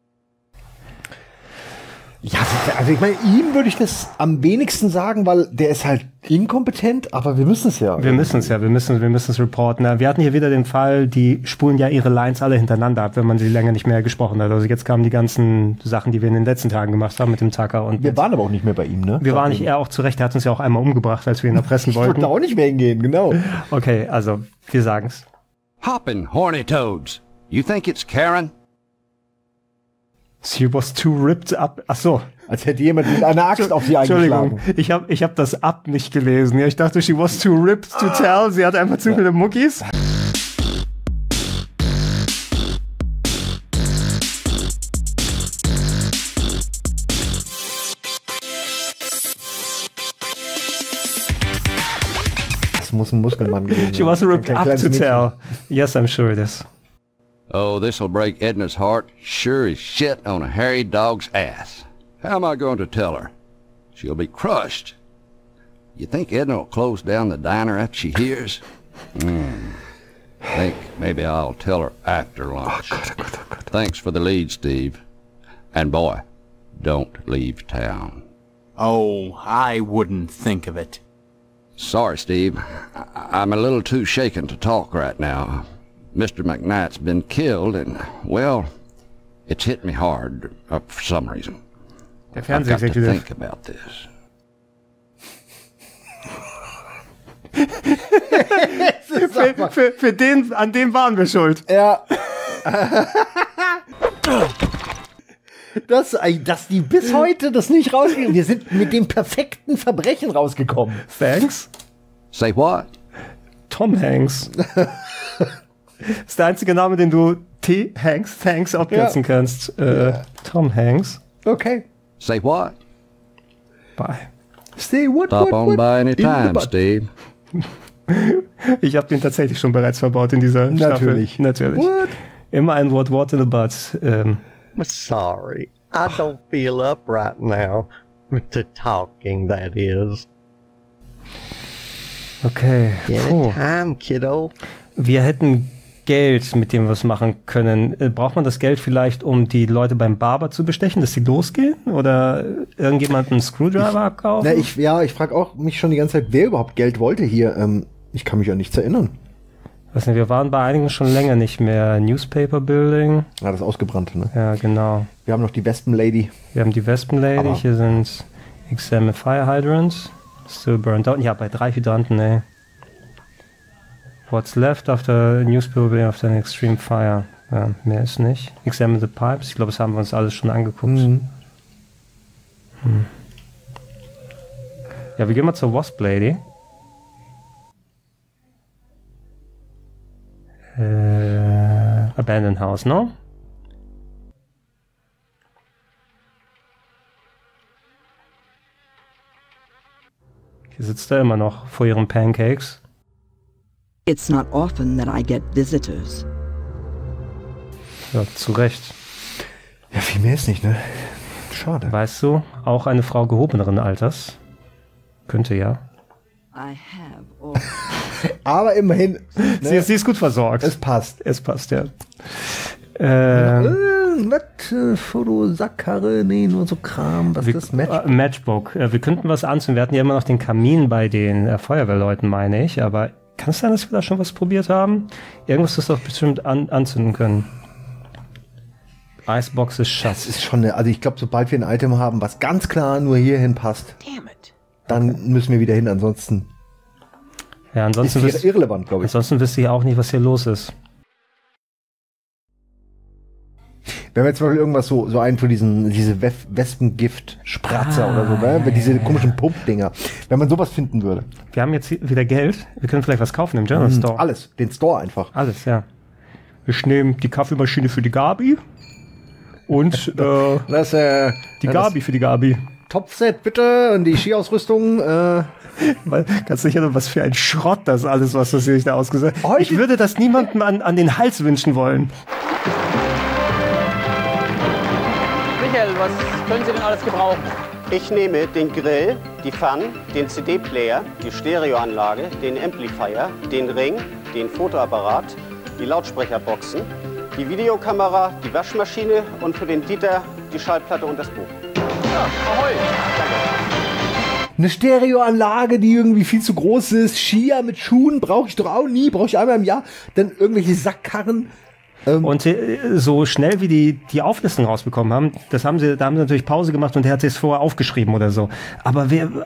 Ja, also ich meine, ihm würde ich das am wenigsten sagen, weil der ist halt inkompetent, aber wir müssen es ja. Wir müssen es reporten. Wir hatten hier wieder den Fall, die spulen ja ihre Lines alle hintereinander ab, wenn man sie länger nicht mehr gesprochen hat. Also jetzt kamen die ganzen Sachen, die wir in den letzten Tagen gemacht haben mit dem Tucker. Und wir waren aber auch nicht mehr bei ihm, ne? Wir waren nicht, er auch zu Recht, er hat uns ja auch einmal umgebracht, als wir ihn erpressen wollten. Ich wollte auch nicht mehr hingehen, genau. Okay, also, wir sagen's. Hoppin' horny toads. You think it's Karen? She was too ripped up. Ach so. Als hätte jemand mit einer Axt auf sie eingeschlagen. Entschuldigung, ich hab das up nicht gelesen. Ja, ich dachte, she was too ripped to tell. Sie hat einfach zu viele Muckis. Das muss ein Muskelmann gewesen sein. She was ripped up to tell. Yes, I'm sure it is. Oh, this'll break Edna's heart sure as shit on a hairy dog's ass. How am I going to tell her? She'll be crushed. You think Edna will close down the diner after she hears? Think maybe I'll tell her after lunch. Thanks for the lead, Steve. And boy, don't leave town. Oh, I wouldn't think of it. Sorry, Steve. I'm a little too shaken to talk right now. Mr. McKnight's been killed and, well, it's hit me hard for some reason. I've got to think about this. für den, an dem waren wir schuld. Ja. Dass die bis heute das nicht rausgehen. Wir sind mit dem perfekten Verbrechen rausgekommen. Thanks. Say what? Tom Hanks. Ist der einzige Name, den du Thanks abkürzen kannst. Tom Hanks. Okay. Say what? Bye. Say what? Stop on by any time, Steve. Ich habe den tatsächlich schon bereits verbaut in dieser Staffel. Natürlich. What? Immer ein What in the butt. Sorry, I don't feel up right now. To talking, that is. Okay. Time, kiddo. Wir hätten Geld, mit dem wir was machen können. Braucht man das Geld vielleicht, um die Leute beim Barber zu bestechen, dass sie losgehen? Oder irgendjemand einen Screwdriver abkaufen? Ich frage auch mich schon die ganze Zeit, wer überhaupt Geld wollte hier. Ich kann mich an nichts erinnern. Weiß nicht, wir waren bei einigen schon länger nicht mehr. Newspaper Building. Ja, das Ausgebrannte, ne? Ja, genau. Wir haben noch die Wespenlady. Wir haben die Wespenlady. Aber hier sind Examine Fire Hydrants. Still burned out. Ja, bei 3 Hydranten, ey. What's left after Newspaper Building after an extreme fire? Ja, mehr ist nicht. Examine the pipes. Ich glaube, das haben wir uns alles schon angeguckt. Ja, wir gehen mal zur Wasp Lady. Abandoned House, no? Hier sitzt er immer noch vor ihren Pancakes. It's not often that I get visitors. Ja, zu Recht. Ja, viel mehr ist nicht, ne? Schade. Weißt du, auch eine Frau gehobeneren Alters. Könnte ja. I have Aber immerhin. Ne? Sie ist gut versorgt. Es passt. Es passt, ja. Fotosackkarre, nee, nur so Kram. Was ist das? Matchbook. Wir könnten was anzünden. Wir hatten ja immer noch den Kamin bei den Feuerwehrleuten, meine ich. Aber kann es sein, dass wir da schon was probiert haben? Irgendwas ist doch bestimmt anzünden können. Icebox ist Schatz. Das ist schon also ich glaube, sobald wir ein Item haben, was ganz klar nur hierhin passt, dann müssen wir wieder hin. Ansonsten ja, ansonsten ist irrelevant, glaube ich. Ansonsten wisst ihr ja auch nicht, was hier los ist. Wenn wir jetzt mal irgendwas so einen von diese Wespengift-Spratzer oder so, ne? Diese komischen Pumpdinger. Wenn man sowas finden würde. Wir haben jetzt wieder Geld. Wir können vielleicht was kaufen im General Store. Alles. Den Store einfach. Alles, ja. Wir nehmen die Kaffeemaschine für die Gabi. Und die Gabi für die Gabi. Topset bitte und die Skiausrüstung. Weil, ganz sicher, was für ein Schrott das alles, was das sich da ausgesetzt hat. Ich würde das niemandem an den Hals wünschen wollen. Michael, was können Sie denn alles gebrauchen? Ich nehme den Grill, die Pfanne, den CD-Player, die Stereoanlage, den Amplifier, den Ring, den Fotoapparat, die Lautsprecherboxen, die Videokamera, die Waschmaschine und für den Dieter die Schallplatte und das Buch. Ja, ahoi! Danke. Eine Stereoanlage, die irgendwie viel zu groß ist. Skier mit Schuhen brauche ich doch auch nie. Brauche ich einmal im Jahr. Dann irgendwelche Sackkarren. Und so schnell wie die Auflistung rausbekommen haben, da haben sie natürlich Pause gemacht und der hat es vorher aufgeschrieben oder so. Aber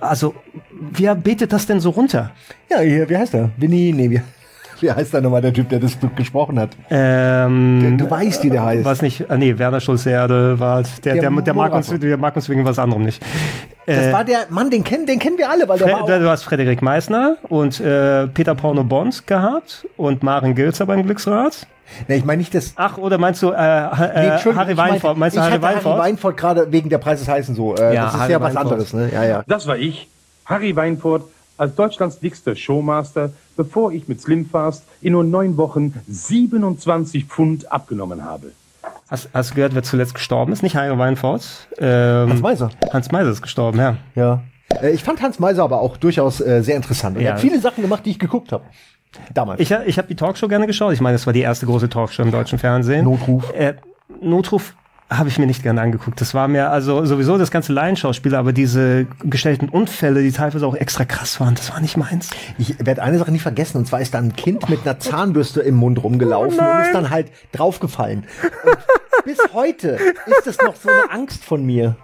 wer betet das denn so runter? Ja, hier, wie heißt er? Wie heißt da nochmal der Typ, der das gesprochen hat? Du weißt, wie der heißt. Was nicht? Nee, Werner Schulze-Erde war der mag uns wegen was anderem nicht. Das war der Mann, den kennen wir alle, weil du hast Frederik Meissner und Peter Porno Bons gehabt und Maren Gilzer beim Glücksrad. Nee, ich meine nicht das. Ach, oder meinst du Harry Weinfurt? Meinst du Harry Weinfurt gerade wegen der Preis des Heißen so. Ja, das ist Harry ja was Weinfurt. anderes, ne? Ja, ja. Das war ich, Harry Weinfurt, als Deutschlands dickster Showmaster, bevor ich mit Slimfast in nur 9 Wochen 27 Pfund abgenommen habe. Hast du gehört, wer zuletzt gestorben ist? Nicht Harry Weinfurt. Hans Meiser. Hans Meiser ist gestorben, ja. Ja. Ich fand Hans Meiser aber auch durchaus sehr interessant. Er hat viele Sachen gemacht, die ich geguckt habe. Damals. Ich habe die Talkshow gerne geschaut. Ich meine, das war die erste große Talkshow im deutschen Fernsehen. Notruf. Notruf habe ich mir nicht gerne angeguckt. Das war mir also sowieso das ganze Laienschauspiel, aber diese gestellten Unfälle, die teilweise auch extra krass waren, das war nicht meins. Ich werde eine Sache nie vergessen, und zwar ist da ein Kind mit einer Zahnbürste im Mund rumgelaufen und ist dann halt draufgefallen. Und bis heute ist das noch so eine Angst von mir.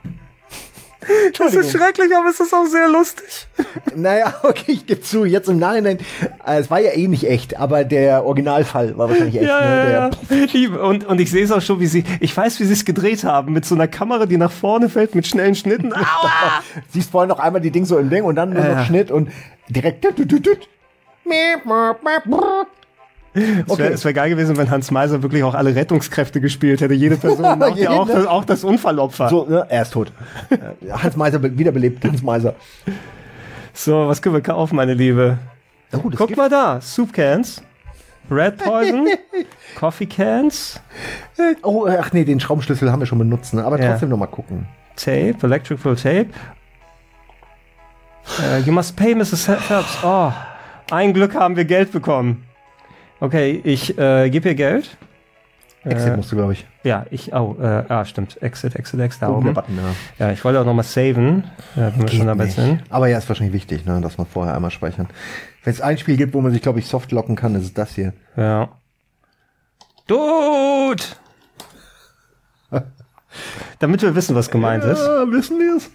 Das ist schrecklich, aber es ist auch sehr lustig. Naja, okay, ich gebe zu, jetzt im Nachhinein, es war ja eh nicht echt, aber der Originalfall war wahrscheinlich echt. Ja. Und ich sehe es auch schon, ich weiß, wie sie es gedreht haben, mit so einer Kamera, die nach vorne fällt, mit schnellen Schnitten. Aua! Siehst vorhin noch einmal die Ding so im Ding und dann nur noch Schnitt und direkt. Es wäre geil gewesen, wenn Hans Meiser wirklich auch alle Rettungskräfte gespielt hätte. Jede Person, auch das Unfallopfer. So, ne? Er ist tot. Hans Meiser wiederbelebt, Hans Meiser. So, was können wir kaufen, meine Liebe? Guck mal da, Soup Cans, Red Poison, Coffee Cans. Oh, ach nee, den Schraubenschlüssel haben wir schon benutzt, ne? Aber trotzdem noch mal gucken. Tape, Electrical Tape. You must pay, Mrs. Phelps. Oh, ein Glück haben wir Geld bekommen. Okay, ich gebe ihr Geld. Exit musst du, glaube ich. Ja, stimmt. Exit, da Oben oben. der Button, ja. Ja, ich wollte auch nochmal saven, wenn wir schon dabei sind. Aber ja, ist wahrscheinlich wichtig, ne, dass man vorher einmal speichern. Wenn es ein Spiel gibt, wo man sich, glaube ich, soft locken kann, ist es das hier. Ja. Dude! Damit wir wissen, was gemeint ist. Ja, wissen wir es.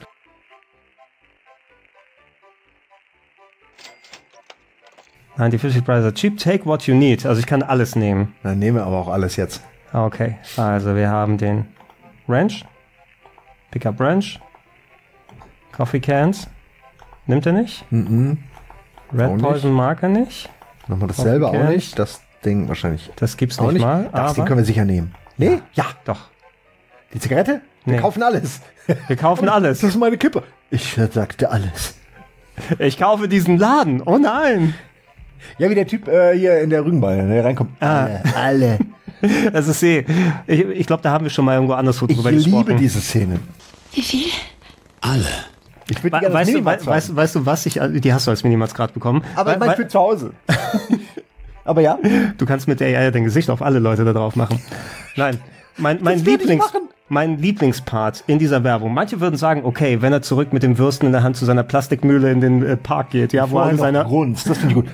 Nein, die Fishy Price are cheap. Take what you need. Also ich kann alles nehmen. Dann nehmen wir aber auch alles jetzt. Okay, also wir haben den Wrench. Pickup Wrench. Coffee Cans. Nimmt er nicht? Red Poison Marker nicht. Nochmal dasselbe auch nicht. Das Ding wahrscheinlich. Das gibt's auch nicht mal. Das Ding können wir sicher nehmen. Nee? Ja. Doch. Die Zigarette? Wir kaufen alles. Wir kaufen alles. Das ist meine Kippe. Ich sagte alles. Ich kaufe diesen Laden. Oh nein. Ja, wie der Typ hier in der Rügenball, der reinkommt. Alle. Das ist ich glaube, da haben wir schon mal irgendwo anders drüber gesprochen. Ich liebe diese Szene. Wie viel? Alle. Ich würde gerne weißt du, was die hast du als Minimax gerade bekommen. Aber ich meine für zu Hause. Aber ja. Du kannst mit der AI dein Gesicht auf alle Leute da drauf machen. Nein, mein Lieblingspart in dieser Werbung. Manche würden sagen, okay, wenn er zurück mit dem Würsten in der Hand zu seiner Plastikmühle in den Park geht, ja, wo alle seine Grunz, das finde ich gut.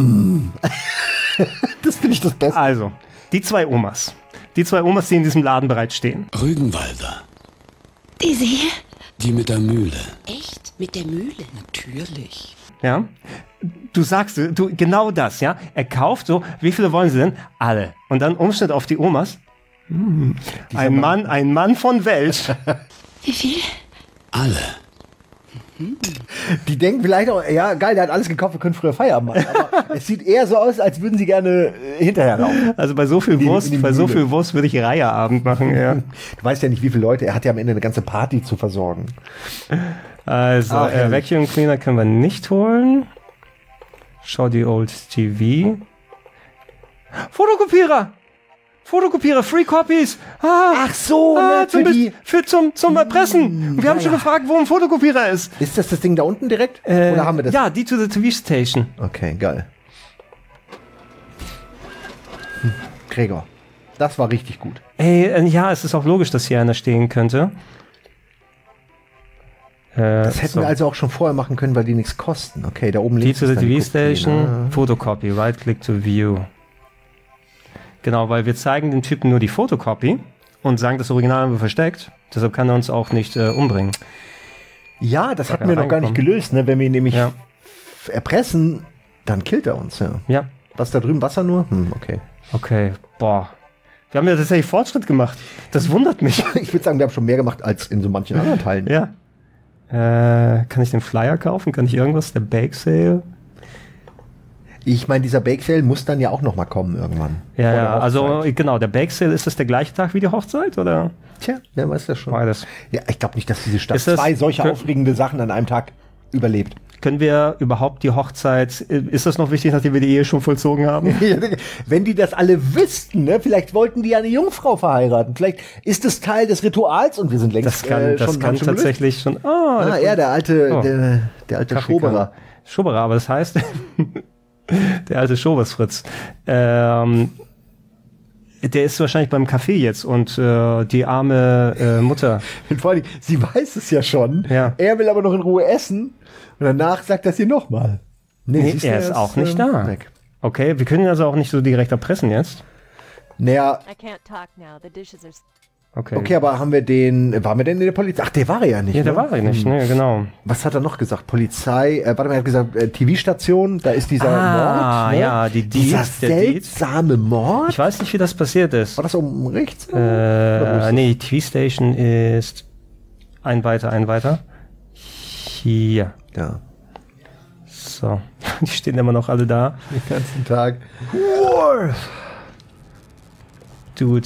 Das finde ich das Beste. Also, die zwei Omas, die in diesem Laden bereits stehen. Rügenwalder. Diese? Die mit der Mühle. Echt? Mit der Mühle? Natürlich. Ja. Du sagst, genau das, ja. Er kauft so, wie viele wollen sie denn? Alle. Und dann Umschnitt auf die Omas. Ein Mann von Welt. Wie viel? Alle. Die denken vielleicht auch, ja geil, der hat alles gekauft, wir können früher Feierabend machen. Aber es sieht eher so aus, als würden sie gerne hinterher laufen. Also bei so viel Wurst, würde ich Reiheabend machen, ja. Du weißt ja nicht, wie viele Leute, er hat ja am Ende eine ganze Party zu versorgen. Also, Vacuum Cleaner können wir nicht holen. Schau die Old TV. Fotokopierer, Free Copies. Ach so, zum Erpressen. Wir haben schon gefragt, wo ein Fotokopierer ist. Ist das Ding da unten direkt? Oder haben wir das? Ja, die to the TV Station. Okay, geil. Gregor, das war richtig gut. Ja, es ist auch logisch, dass hier einer stehen könnte. Das hätten wir also auch schon vorher machen können, weil die nichts kosten. Okay, da oben links ist die to the TV Station, Photocopy, Right Click to View. Genau, weil wir zeigen dem Typen nur die Fotocopy und sagen, das Original haben wir versteckt. Deshalb kann er uns auch nicht umbringen. Ja, das hatten wir noch gar nicht gelöst. Ne? Wenn wir ihn nämlich erpressen, dann killt er uns. Ja. Was da drüben? Wasser nur? Okay. Okay, boah. Wir haben ja tatsächlich Fortschritt gemacht. Das wundert mich. Ich würde sagen, wir haben schon mehr gemacht als in so manchen anderen Teilen. Ja. Kann ich den Flyer kaufen? Kann ich irgendwas? Der Bake Sale? Ich meine, dieser Bake Sale muss dann ja auch noch mal kommen irgendwann. Ja, also genau, der Bake Sale, ist das der gleiche Tag wie die Hochzeit, oder? Tja, wer weiß das schon. Beides. Ja, ich glaube nicht, dass diese Stadt zwei solche aufregende Sachen an einem Tag überlebt. Können wir überhaupt die Hochzeit, ist das noch wichtig, nachdem wir die Ehe schon vollzogen haben? Wenn die das alle wüssten, ne? Vielleicht wollten die ja eine Jungfrau verheiraten. Vielleicht ist es Teil des Rituals und wir sind längst das kann tatsächlich schon. Der alte Schoberer. Schoberer, aber das heißt, der alte Schobers Fritz. Der ist wahrscheinlich beim Café jetzt und die arme Mutter. Und vor allem, sie weiß es ja schon. Ja. Er will aber noch in Ruhe essen und danach sagt er sie nochmal. Nee, er ist auch nicht da. Weg. Okay, wir können ihn also auch nicht so direkt erpressen jetzt. Naja. I can't talk now. The dishes are... Okay, aber waren wir denn in der Polizei? Ach, der war er ja nicht. Ja, der war er nicht, ne, genau. Was hat er noch gesagt? Polizei, er hat gesagt, TV-Station, da ist dieser Mord. Ne? Ja, dieser seltsame Mord. Ich weiß nicht, wie das passiert ist. War das oben rechts? Nee, TV-Station ist ein weiter. Hier. Ja. So, die stehen immer noch alle da. Den ganzen Tag. Dude.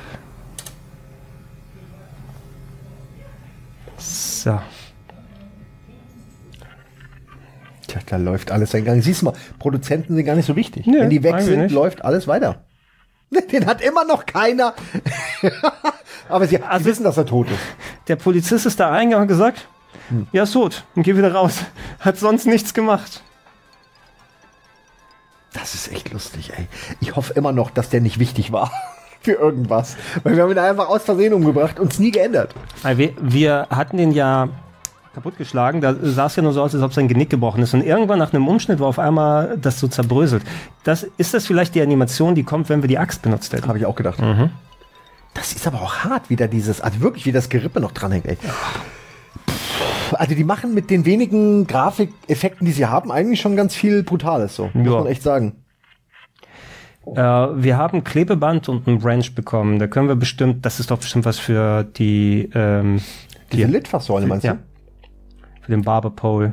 So. Tja, da läuft alles seinen Gang. Siehst du mal, Produzenten sind gar nicht so wichtig. Nee, wenn die weg sind, läuft alles weiter. Den hat immer noch keiner. Aber sie wissen, dass er tot ist. Der Polizist ist da reingegangen und gesagt, ja, ist tot. Und geh wieder raus. Hat sonst nichts gemacht. Das ist echt lustig, ey. Ich hoffe immer noch, dass der nicht wichtig war. für irgendwas. Weil wir haben ihn einfach aus Versehen umgebracht und es nie geändert. Wir hatten den ja kaputtgeschlagen, da sah es ja nur so aus, als ob sein Genick gebrochen ist. Und irgendwann nach einem Umschnitt war auf einmal das so zerbröselt. Ist das vielleicht die Animation, die kommt, wenn wir die Axt benutzt hätten? Habe ich auch gedacht. Mhm. Das ist aber auch hart, wieder dieses, also wirklich, wie das Gerippe noch dranhängt, ey. Also die machen mit den wenigen Grafikeffekten, die sie haben, eigentlich schon ganz viel Brutales, so. Muss man echt sagen. Wir haben Klebeband und einen Wrench bekommen. Da können wir bestimmt, das ist doch bestimmt was für die diese Litfaßsäule, meinst du? Ja. Für den Barber Pole.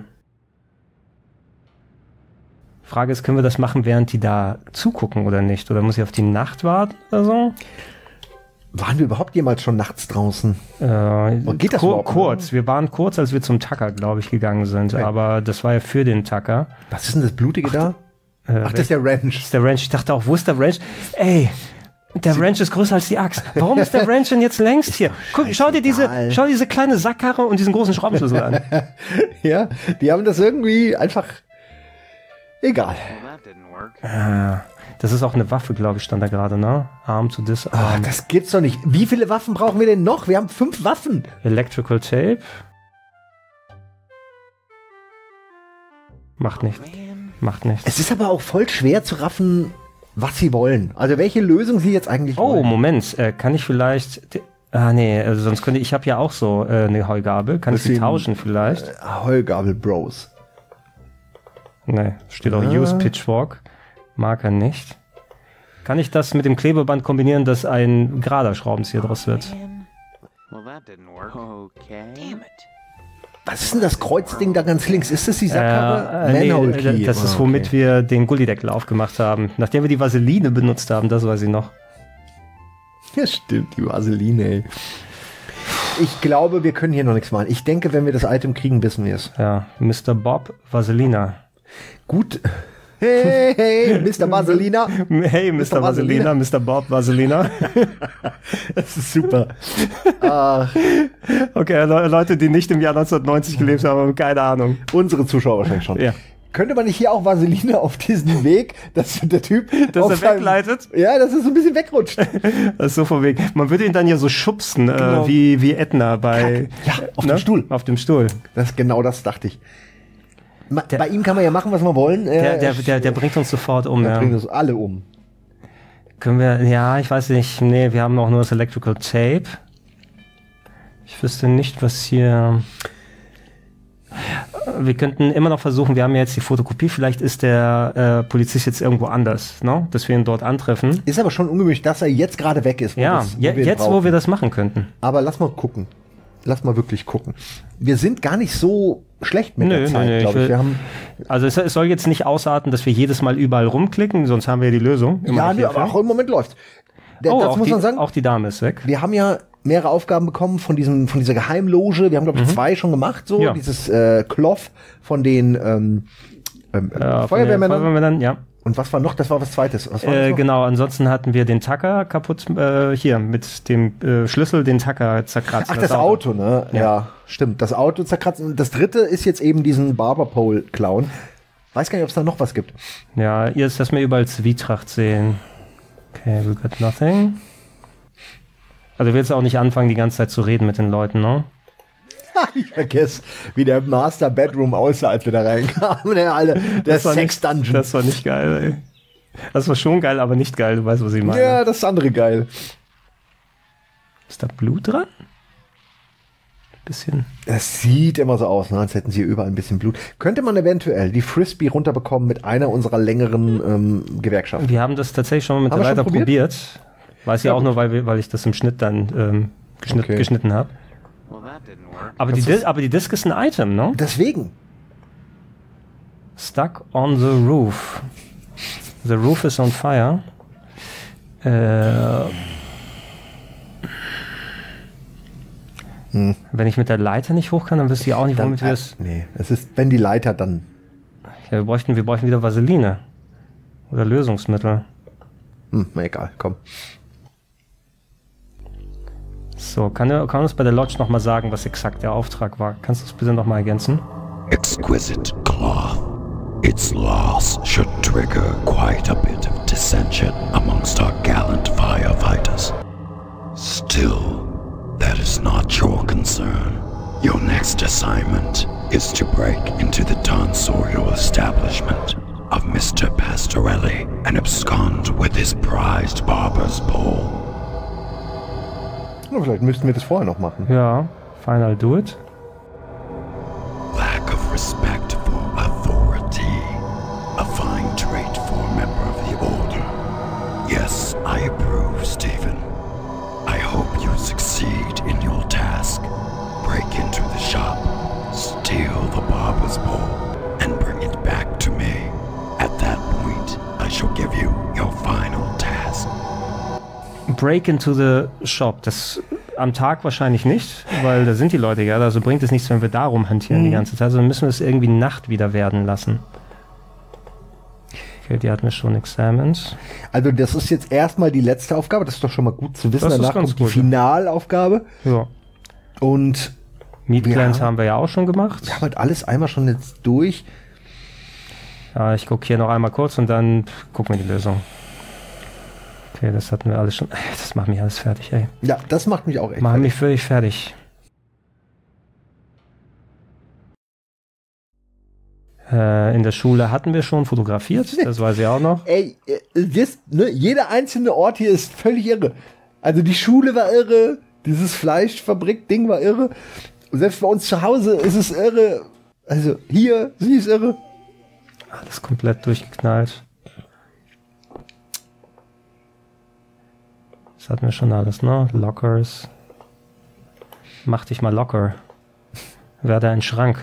Frage ist, können wir das machen, während die da zugucken oder nicht? Oder muss ich auf die Nacht warten oder so? Waren wir überhaupt jemals schon nachts draußen? Geht das überhaupt? Kurz. Wir waren kurz, als wir zum Tucker, glaube ich, gegangen sind. Okay. Aber das war ja für den Tucker. Was ist denn das Blutige da? Ach, das ist der Wrench. Das ist der Wrench. Ich dachte auch, wo ist der Wrench? Ey, der Wrench ist größer als die Axt. Warum ist der Wrench denn jetzt längst hier? Guck, schau dir diese kleine Sackkarre und diesen großen Schraubenschlüssel an. Ja, die haben das irgendwie einfach... Egal. Das ist auch eine Waffe, glaube ich, stand da gerade, ne? Arm to disarm. Das gibt's doch nicht. Wie viele Waffen brauchen wir denn noch? Wir haben 5 Waffen. Electrical Tape. Macht nichts. Macht nichts. Es ist aber auch voll schwer zu raffen, was sie wollen. Also welche Lösung sie jetzt eigentlich wollen. Oh, Moment. Kann ich vielleicht... nee, also sonst könnte ich habe ja auch so eine Heugabel. Kann ich sie tauschen vielleicht? Heugabel Bros. Nee, steht auch Use Pitchfork. Mag er nicht. Kann ich das mit dem Klebeband kombinieren, dass ein gerader Schraubenzieher draus wird? Was ist denn das Kreuzding da ganz links? Ist das die Sackkarre? Manhole Key. Das ist, womit wir den Gullideckel aufgemacht haben. Nachdem wir die Vaseline benutzt haben, das weiß ich noch. Ja, stimmt, die Vaseline, ey. Ich glaube, wir können hier noch nichts machen. Ich denke, wenn wir das Item kriegen, wissen wir es. Ja, Mr. Bob Vaselina. Gut. Hey, Mr. Vaselina. Hey, Mr. Vaselina, Mr. Bob Vaselina. Das ist super. Okay, Leute, die nicht im Jahr 1990 gelebt haben, haben keine Ahnung. Unsere Zuschauer wahrscheinlich schon. Ja. Könnte man nicht hier auch Vaseline auf diesen Weg, dass der Typ dass er wegleitet? Ja, dass er so ein bisschen wegrutscht. Das ist so vom Weg. Man würde ihn dann ja so schubsen, genau. wie Edna bei... Ja, auf dem Stuhl. Auf dem Stuhl. Genau das dachte ich. Bei ihm kann man ja machen, was wir wollen. Der bringt uns sofort um. Der bringt uns alle um. Können wir, ja, ich weiß nicht, nee, wir haben auch nur das Electrical Tape. Ich wüsste nicht, was hier... Wir könnten immer noch versuchen, wir haben ja jetzt die Fotokopie, vielleicht ist der Polizist jetzt irgendwo anders, ne? Dass wir ihn dort antreffen. Ist aber schon ungewöhnlich, dass er jetzt gerade weg ist. Ja, wo wir das machen könnten. Aber lass mal gucken. Lass mal wirklich gucken. Wir sind gar nicht so schlecht mit der Zeit, glaube ich. Also es soll jetzt nicht ausarten, dass wir jedes Mal überall rumklicken, sonst haben wir ja die Lösung. Ja, nee, aber auch im Moment läuft's. Das muss man sagen. Auch die Dame ist weg. Wir haben ja mehrere Aufgaben bekommen von dieser Geheimloge. Wir haben, glaube ich, 2 schon gemacht. So dieses Cloth von den Feuerwehrmännern. Ja. Und was war noch? Das war was Zweites. Was war genau, ansonsten hatten wir den Tucker kaputt, hier mit dem Schlüssel den Tucker zerkratzt. Ach, das Auto, ne? Ja, stimmt. Das Auto zerkratzt. Und das dritte ist jetzt eben diesen Barber Pole klauen. Weiß gar nicht, ob es da noch was gibt. Ja, ihr ist, dass wir überall Zwietracht sehen. Okay, we got nothing. Also wir jetzt auch nicht anfangen, die ganze Zeit zu reden mit den Leuten, ne? Ich vergesse, wie der Master Bedroom aussah, als wir da reinkamen. Der Sex-Dungeon. Das war nicht geil, ey. Das war schon geil, aber nicht geil. Du weißt, was ich meine. Ja, das andere geil. Ist da Blut dran? Bisschen. Das sieht immer so aus, ne, als hätten sie überall ein bisschen Blut. Könnte man eventuell die Frisbee runterbekommen mit einer unserer längeren Gewerkschaften? Wir haben das tatsächlich schon mal mit der Leiter probiert. Weiß ja auch nur, weil ich das im Schnitt dann geschnitten habe. Aber die Disk ist ein Item, ne? Deswegen. Stuck on the roof. The roof is on fire. Wenn ich mit der Leiter nicht hoch kann, dann wüsste ich auch nicht, womit wir es... Nee, es ist, wenn die Leiter dann... Ja, wir bräuchten wieder Vaseline. Oder Lösungsmittel. Egal, komm. So, kann uns bei der Lodge nochmal sagen, was exakt der Auftrag war? Kannst du es bitte nochmal ergänzen? Exquisite cloth. its loss should trigger quite a bit of dissension amongst our gallant firefighters. Still, that is not your concern. Your next assignment is to break into the tonsorial establishment of Mr. Pastorelli and abscond with his prized barber's pole. Na, vielleicht müssten wir das vorher noch machen. Ja, final do it. Lack of respect for authority. A fine trait for a member of the Order. Yes, I approve, Stephen. I hope you succeed in your task. Break into the shop, steal the barber's pole, and bring it back to me. At that point, I shall give you your final task. Break into the shop. Das am Tag wahrscheinlich nicht, weil da sind die Leute ja. Also bringt es nichts, wenn wir da rumhantieren die ganze Zeit. Also müssen wir es irgendwie Nacht wieder werden lassen. Okay, die hatten wir schon examined. Also das ist jetzt erstmal die letzte Aufgabe. Das ist doch schon mal gut zu wissen. Das Danach kommt die Finalaufgabe. Ja. Und Meat-Plans haben wir ja auch schon gemacht. Wir haben halt alles einmal schon jetzt durch. Ja, ich gucke hier noch einmal kurz und dann gucken wir die Lösung. Okay, das hatten wir alles schon. Das macht mich alles fertig, ey. Ja, das macht mich auch echt Macht mich völlig fertig. In der Schule hatten wir schon fotografiert, das weiß ich auch noch. Ey, jeder einzelne Ort hier ist völlig irre. Also die Schule war irre, dieses Fleischfabrik-Ding war irre. Und selbst bei uns zu Hause ist es irre. Also hier, sie ist irre. Alles komplett durchgeknallt. Das hatten wir schon alles, ne? Lockers. Mach dich mal locker. Werde ein Schrank.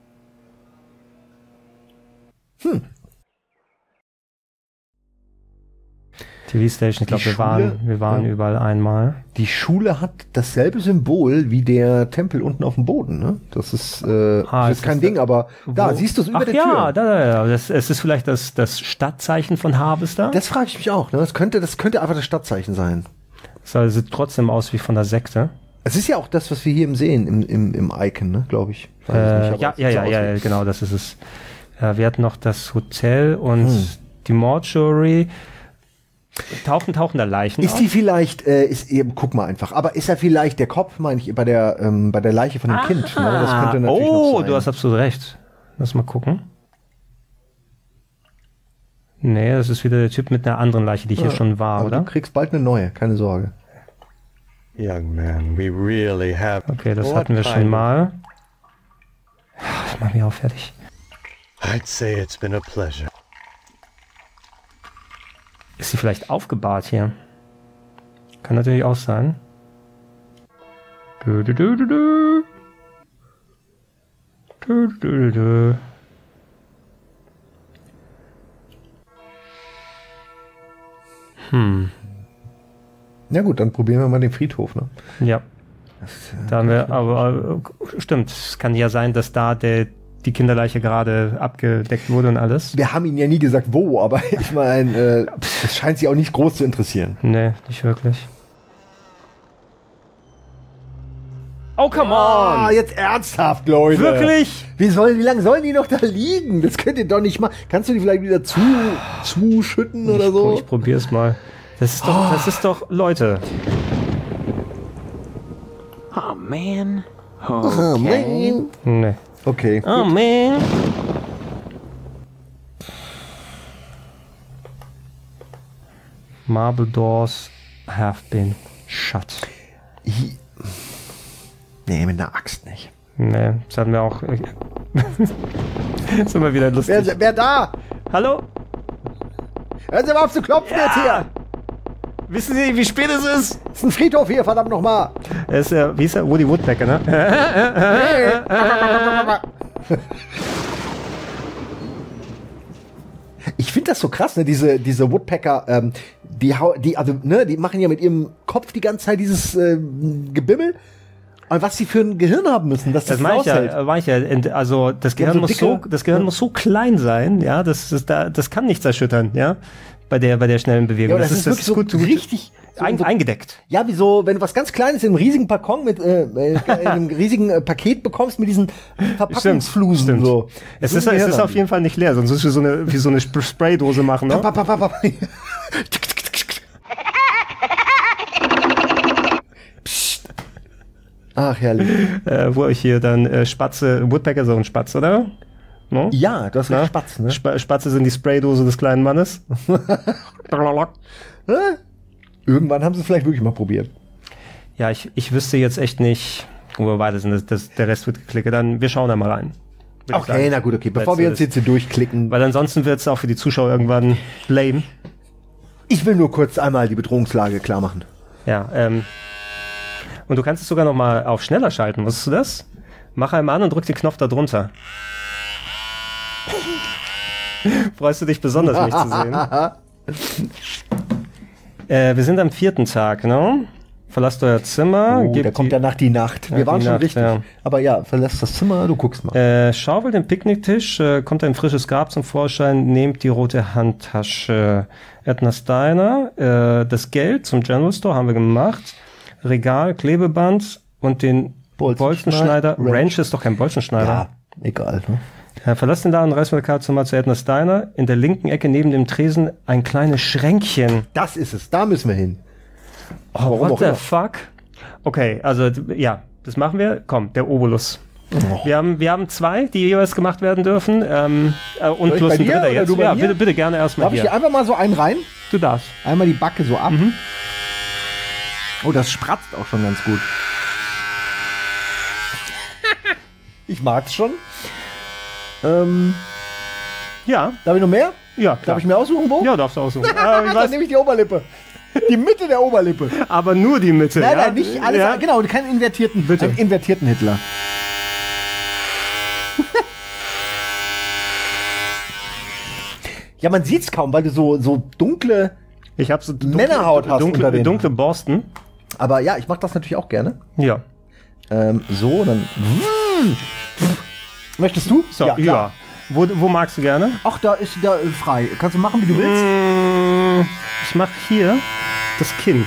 TV-Station, ich glaube, wir waren überall einmal. Die Schule hat dasselbe Symbol wie der Tempel unten auf dem Boden, ne? Das ist, ist kein Ding, aber da, siehst du es über der Tür. Ja, da. Es ist vielleicht das Stadtzeichen von Harvester? Das frage ich mich auch, ne? Das könnte einfach das Stadtzeichen sein. Das sieht trotzdem aus wie von der Sekte. Es ist ja auch das, was wir hier sehen, im Icon, ne, glaube ich. Ja, genau, das ist es. Wir hatten noch das Hotel und die Mortuary. Tauchen da Leichen Ist die vielleicht, guck mal einfach, aber ist er vielleicht der Kopf, meine ich, bei der Leiche von dem Kind? Ne? Das könnte natürlich noch sein. Du hast absolut recht. Lass mal gucken. Nee, das ist wieder der Typ mit einer anderen Leiche, die hier schon war, aber oder? Du kriegst bald eine neue, keine Sorge. Young man, we really have... Okay, das hatten wir schon mal. Das macht mich auch fertig. I'd say it's been a pleasure. Ist sie vielleicht aufgebahrt hier? Kann natürlich auch sein. Na gut, dann probieren wir mal den Friedhof, ne? Ja. Da haben wir, aber stimmt, es kann ja sein, dass da die Kinderleiche gerade abgedeckt wurde und alles. Wir haben ihnen ja nie gesagt, wo, aber ich meine, das scheint sie auch nicht groß zu interessieren. Nee, nicht wirklich. Oh, come on! Jetzt ernsthaft, Leute. Wirklich? Wie lange sollen die noch da liegen? Das könnt ihr doch nicht machen. Kannst du die vielleicht wieder zuschütten oder so? Ich probier's mal. Das ist doch, Leute. Oh, man. Oh, man. Nee. Okay. Oh, man. Marble doors have been shut. Nee, mit einer Axt nicht. Nee, das hatten wir auch. Das ist immer wieder lustig. Wer da? Hallo? Hören Sie mal auf zu klopfen jetzt hier! Wissen Sie, wie spät es ist? Es ist ein Friedhof hier, verdammt nochmal! Das ist ja, wie ist er? Woody Woodpecker, ne? Ich finde das so krass, ne? Diese Woodpecker, die machen ja mit ihrem Kopf die ganze Zeit dieses Gebimmel. Und was sie für ein Gehirn haben müssen, dass das aushält. Also das Gehirn muss so klein sein, ja, das kann nichts erschüttern, ja, bei der schnellen Bewegung. Ja, das ist wirklich so richtig eingedeckt. Ja, wie so, wenn du was ganz Kleines in einem riesigen Packon in einem riesigen Paket bekommst mit diesen Verpackungsflusen. Stimmt. So. Es ist auf jeden Fall nicht leer, sonst ist es wie so eine Spraydose machen. Ne? Ach, herrlich. Wo ich hier dann Spatze, Woodpecker, so ein Spatz, oder? No? Ja, du hast einen Spatz, ne? Spatze sind die Spraydose des kleinen Mannes. Irgendwann haben sie es vielleicht wirklich mal probiert. Ja, ich wüsste jetzt echt nicht, wo wir weiter sind. Der Rest wird geklickt. Dann, wir schauen da mal rein. Okay, na gut, okay. Bevor wir uns jetzt hier durchklicken. Weil ansonsten wird es auch für die Zuschauer irgendwann lame. Ich will nur kurz einmal die Bedrohungslage klar machen. Ja, und du kannst es sogar noch mal auf schneller schalten. Wusstest du das? Mach einmal an und drück den Knopf da drunter. Freust du dich besonders, mich zu sehen? Wir sind am 4. Tag, ne? Verlasst euer Zimmer. Da kommt danach die Nacht. Wir waren schon richtig. Ja. Aber ja, verlasst das Zimmer, du guckst mal. Schaufelt den Picknicktisch, kommt ein frisches Grab zum Vorschein, nehmt die rote Handtasche. Edna's Diner, das Geld zum General Store haben wir gemacht. Regal, Klebeband und den Bolzenschneider. Ranch ist doch kein Bolzenschneider. Ja, egal. Ne? Verlasst den Laden und reißt mit der Karte mal zu Edna's Diner. In der linken Ecke neben dem Tresen ein kleines Schränkchen. Das ist es, da müssen wir hin. Oh, what the fuck? Okay, also ja, das machen wir. Komm, der Obolus. Oh. Wir haben 2, die jeweils gemacht werden dürfen. Und plus ein dritter jetzt. Ja, bitte gerne erstmal hier. Darf ich hier einfach mal so einen rein? Du darfst. Einmal die Backe so ab. Mhm. Oh, das spratzt auch schon ganz gut. Ich mag's schon. Ja. Darf ich noch mehr? Ja, klar. Darf ich mir aussuchen, wo? Ja, darfst du aussuchen. Dann nehme ich die Oberlippe. Die Mitte der Oberlippe. Aber nur die Mitte. Nein, nein, nicht alles. Ja. Genau, keinen invertierten, bitte. Einen invertierten Hitler. Ja, man sieht's kaum, weil du so dunkle Männerhaut hast. Dunkle Borsten. Aber ja, ich mach das natürlich auch gerne. Ja. So, dann. Möchtest du? So, ja. Wo magst du gerne? Ach, da ist frei. Kannst du machen, wie du willst. Ich mach hier das Kinn.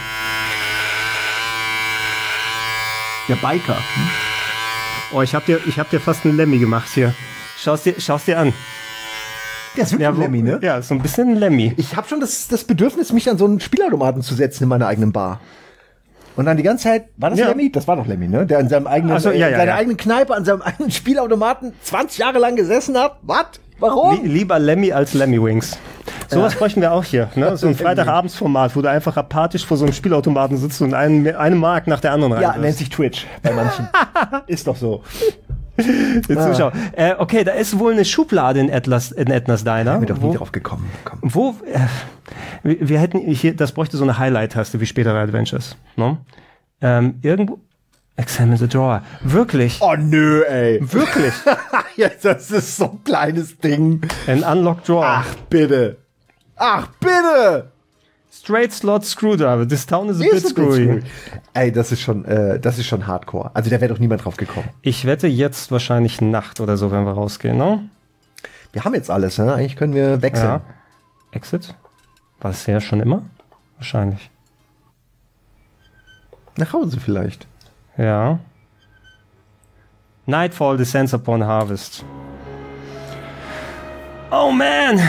Der Biker. Oh, ich hab dir fast einen Lemmy gemacht hier. Schau's dir an. Der ist wirklich ein Lemmy, ne? Ja, so ein bisschen ein Lemmy. Ich habe schon das Bedürfnis, mich an so einen Spielautomaten zu setzen in meiner eigenen Bar. Und dann die ganze Zeit, war das Lemmy? Das war doch Lemmy, ne? Der in seinem eigenen, seiner eigenen Kneipe, an seinem eigenen Spielautomaten 20 Jahre lang gesessen hat. Was? Warum? Lieber Lemmy als Lemmy Wings. Sowas bräuchten wir auch hier, ne? So ein Freitagabendsformat, wo du einfach apathisch vor so einem Spielautomaten sitzt und eine Mark nach der anderen rein. Ja, nennt sich Twitch bei manchen. Ist doch so. Zuschauer. Okay, da ist wohl eine Schublade in Edna's Diner. Da bin doch nie drauf gekommen. Wo wir hätten hier, das bräuchte so eine Highlight-Taste wie spätere Adventures. No? Irgendwo. Examine the drawer. Wirklich? Oh nö, ey. Wirklich? Jetzt, das ist so ein kleines Ding. Ein Unlocked Drawer. Ach bitte. Ach bitte. Straight Slot Screwdriver. This town is a bit screwy. Ey, das ist schon Hardcore. Also da wäre doch niemand drauf gekommen. Ich wette jetzt wahrscheinlich Nacht oder so, wenn wir rausgehen, ne? Wir haben jetzt alles, ne? Eigentlich können wir wechseln. Ja. Exit? War das ja schon immer? Wahrscheinlich. Nach Hause vielleicht. Ja. Nightfall descends upon harvest. Oh man!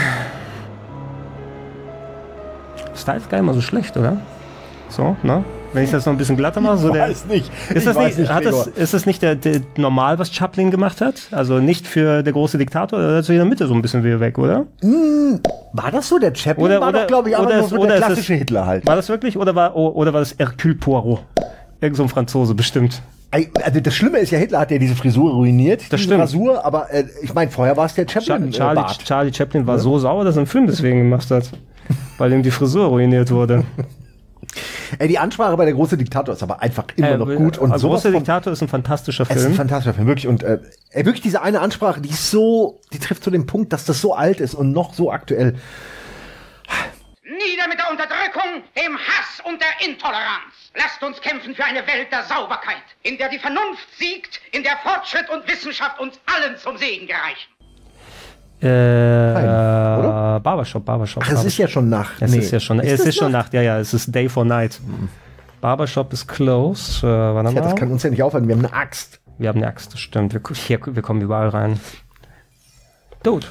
Ist da jetzt gar nicht mal so schlecht, oder? So, ne? Wenn ich das noch ein bisschen glatter mache, so ich weiß nicht. Ist das nicht der normal, was Chaplin gemacht hat? Also nicht für der große Diktator, oder ist in der Mitte so ein bisschen wie weg, oder? War das so? Der Chaplin war doch, glaube ich, auch nur so der klassische Hitler halt. War das wirklich? Oder war das Hercule Poirot? Irgend so ein Franzose, bestimmt. Also das Schlimme ist ja, Hitler hat ja diese Frisur ruiniert. Das stimmt. Rasur, aber ich meine, vorher war es der Chaplin. Charlie Chaplin war so sauer, dass er einen Film deswegen gemacht hat. Weil ihm die Frisur ruiniert wurde. Die Ansprache bei der große Diktator ist aber einfach immer noch gut. Und der große Diktator ist ein fantastischer Film. Es ist ein fantastischer Film, wirklich. Und wirklich diese eine Ansprache, die trifft zu dem Punkt, dass das so alt ist und noch so aktuell. Nieder mit der Unterdrückung, dem Hass und der Intoleranz. Lasst uns kämpfen für eine Welt der Sauberkeit, in der die Vernunft siegt, in der Fortschritt und Wissenschaft uns allen zum Segen gereichen. Barbershop. Ach, es ist ja schon Nacht. Es ist schon Nacht, ja, es ist Day for Night. Barbershop ist closed. Warte mal. Das kann uns ja nicht aufhalten, wir haben eine Axt. Wir haben eine Axt, das stimmt. Wir kommen überall rein. Dude.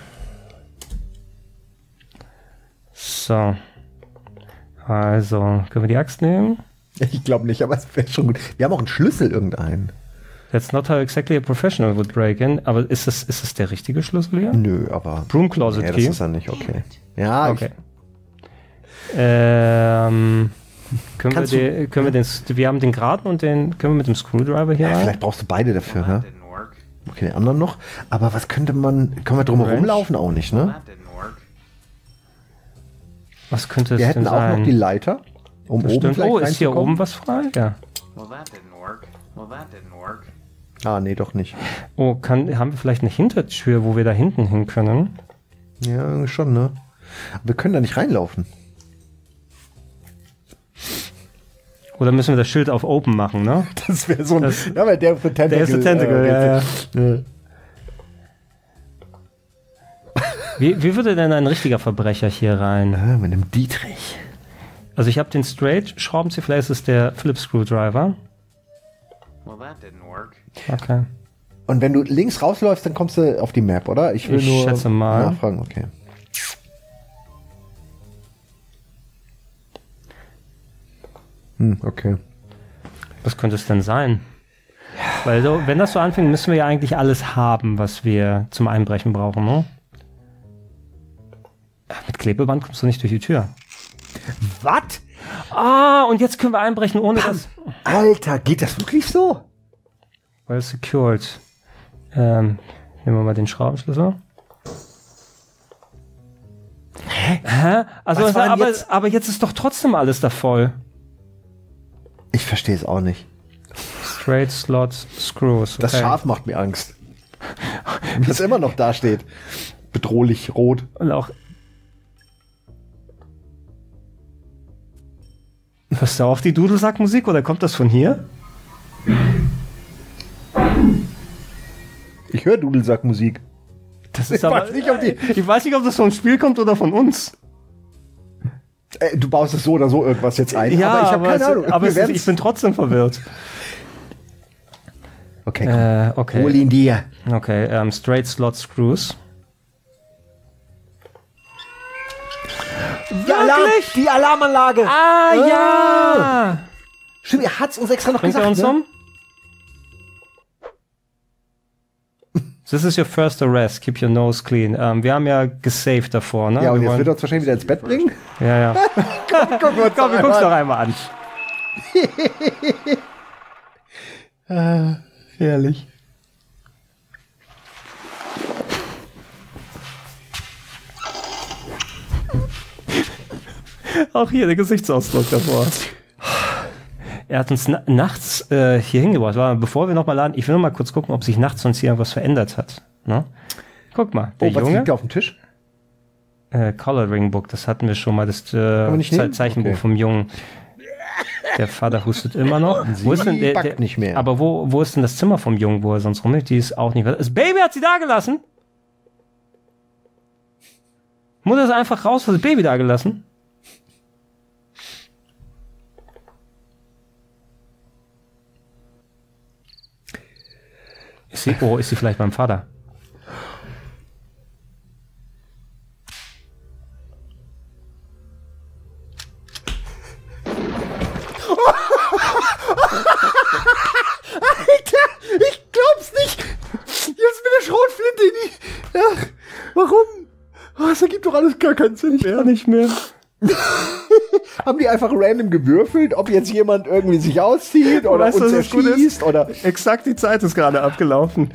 So. Also, können wir die Axt nehmen? Ich glaube nicht, aber es wäre schon gut. Wir haben auch einen Schlüssel, irgendeinen. That's not how exactly a professional would break in. Aber ist das der richtige Schlüssel hier? Nö, aber... Broom Closet Key. Das ist ja nicht, okay. Ja, okay. Wir haben den geraden und können wir mit dem Screwdriver hier rein? Vielleicht brauchst du beide dafür, ne? Okay, den anderen noch. Aber was können wir drum herum laufen? Auch nicht, ne? Was könnte es denn sein? Wir hätten auch noch die Leiter, um oben vielleicht reinzukommen. Ist hier oben was frei? Ja. Ah, nee, doch nicht. Oh, haben wir vielleicht eine Hintertür, wo wir da hinten hin können? Ja, schon, ne? Aber wir können da nicht reinlaufen. Oder müssen wir das Schild auf Open machen, ne? Das wäre so ein... Ja, weil der für Tentacle... Der ist der Tentacle, ja. Wie würde denn ein richtiger Verbrecher hier rein? Mit einem Dietrich. Also ich habe den Straight-Schraubenzieher, vielleicht ist es der Phillips Screwdriver. Okay. Und wenn du links rausläufst, dann kommst du auf die Map, oder? Ich will nur schätze mal. Nachfragen, okay. Okay. Was könnte es denn sein? Weil wenn das so anfängt, müssen wir ja eigentlich alles haben, was wir zum Einbrechen brauchen, ne? Mit Klebeband kommst du nicht durch die Tür. Was? Ah, und jetzt können wir einbrechen ohne das... Alter, geht das wirklich so? Well secured. Nehmen wir mal den Schraubenschlüssel. Hä? Also, aber jetzt ist doch trotzdem alles da voll. Ich verstehe es auch nicht. Straight Slots, Screws. Okay. Das Schaf macht mir Angst. Das immer noch da steht. Bedrohlich rot. Und auch... Hörst du auch die Dudelsackmusik oder kommt das von hier? Ich höre Dudelsackmusik. Das ist aber, ich weiß nicht, ob das vom Spiel kommt oder von uns. Du baust es so oder so irgendwas jetzt ein. Ja, aber ich habe keine Ahnung. Aber ich bin trotzdem verwirrt. Okay, komm. Okay. Hol ihn dir. Okay, Straight Slot Screws. Die Alarmanlage. Ah, ja. Stimmt, er hat's uns extra noch Bringt gesagt. Er uns um? This is your first arrest. Keep your nose clean. Wir haben ja gesaved davor, ne? Ja, und jetzt wird er uns wahrscheinlich wieder ins Bett bringen? Ja. Komm, wir gucken es doch einmal an. Herrlich. Auch hier der Gesichtsausdruck davor. Er hat uns nachts hier hingebracht. Bevor wir nochmal laden, ich will noch mal kurz gucken, ob sich nachts sonst hier irgendwas verändert hat. Ne? Guck mal, der was Junge. liegt da auf dem Tisch? Coloring Book, das hatten wir schon mal, das Zeichenbuch vom Jungen. Der Vater hustet immer noch. Wo ist denn backt nicht mehr. Aber wo ist denn das Zimmer vom Jungen, wo er sonst rumliegt? Die ist auch nicht mehr. Das Baby hat sie da gelassen. Mutter ist einfach raus, hat das Baby da gelassen. Ist sie vielleicht beim Vater? Alter, ich glaub's nicht. Jetzt mit der Schrotflinte in die... Ach, warum? Das ergibt doch alles gar keinen Sinn mehr. Nicht mehr. Haben die einfach random gewürfelt, ob jetzt jemand irgendwie sich auszieht oder uns erschießt oder... Exakt die Zeit ist gerade abgelaufen.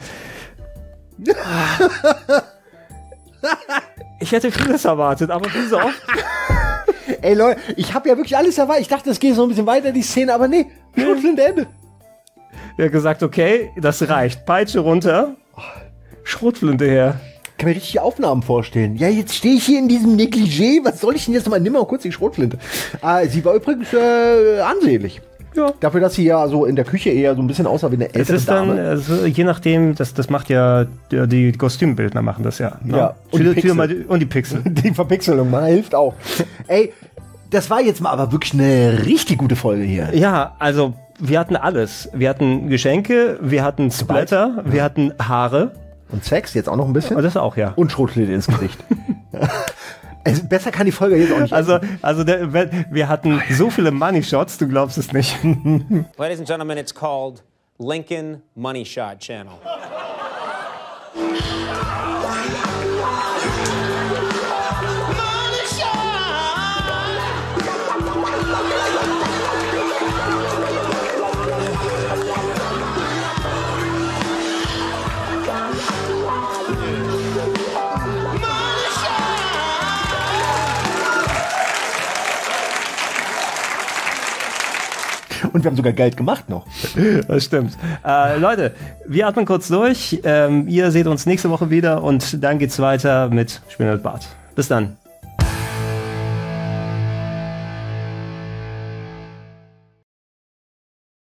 Ich hätte vieles erwartet, aber wie so oft... Ey Leute, ich habe ja wirklich alles erwartet. Ich dachte, es geht so ein bisschen weiter, die Szene, aber nee, Schrotflinte Ende. Er hat gesagt, okay, das reicht. Peitsche runter, Schrotflinte her. Ich kann mir richtig Aufnahmen vorstellen. Ja, jetzt stehe ich hier in diesem Negligé. Was soll ich denn jetzt nochmal? Nimm mal kurz die Schrotflinte. Sie war übrigens ansehnlich. Ja. Dafür, dass sie ja so in der Küche eher so ein bisschen aussah wie eine ältere Dame. Also, je nachdem, das macht ja die Kostümbildner machen das ja. Ne? Ja. Und die Pixel. Die Verpixelung, man hilft auch. Ey, das war jetzt mal aber wirklich eine richtig gute Folge hier. Ja, also wir hatten alles. Wir hatten Geschenke, wir hatten Splatter, wir hatten Haare. Und Sex, jetzt auch noch ein bisschen. Und das auch, ja. Und Schrotflinte ins Gesicht. Also besser kann die Folge jetzt auch nicht. Wir hatten so viele Money Shots, du glaubst es nicht. Ladies and gentlemen, it's called Lincoln Money Shot Channel. Und wir haben sogar Geld gemacht noch. Das stimmt. Leute, wir atmen kurz durch. Ihr seht uns nächste Woche wieder und dann geht's weiter mit Spiel mit Bart. Bis dann.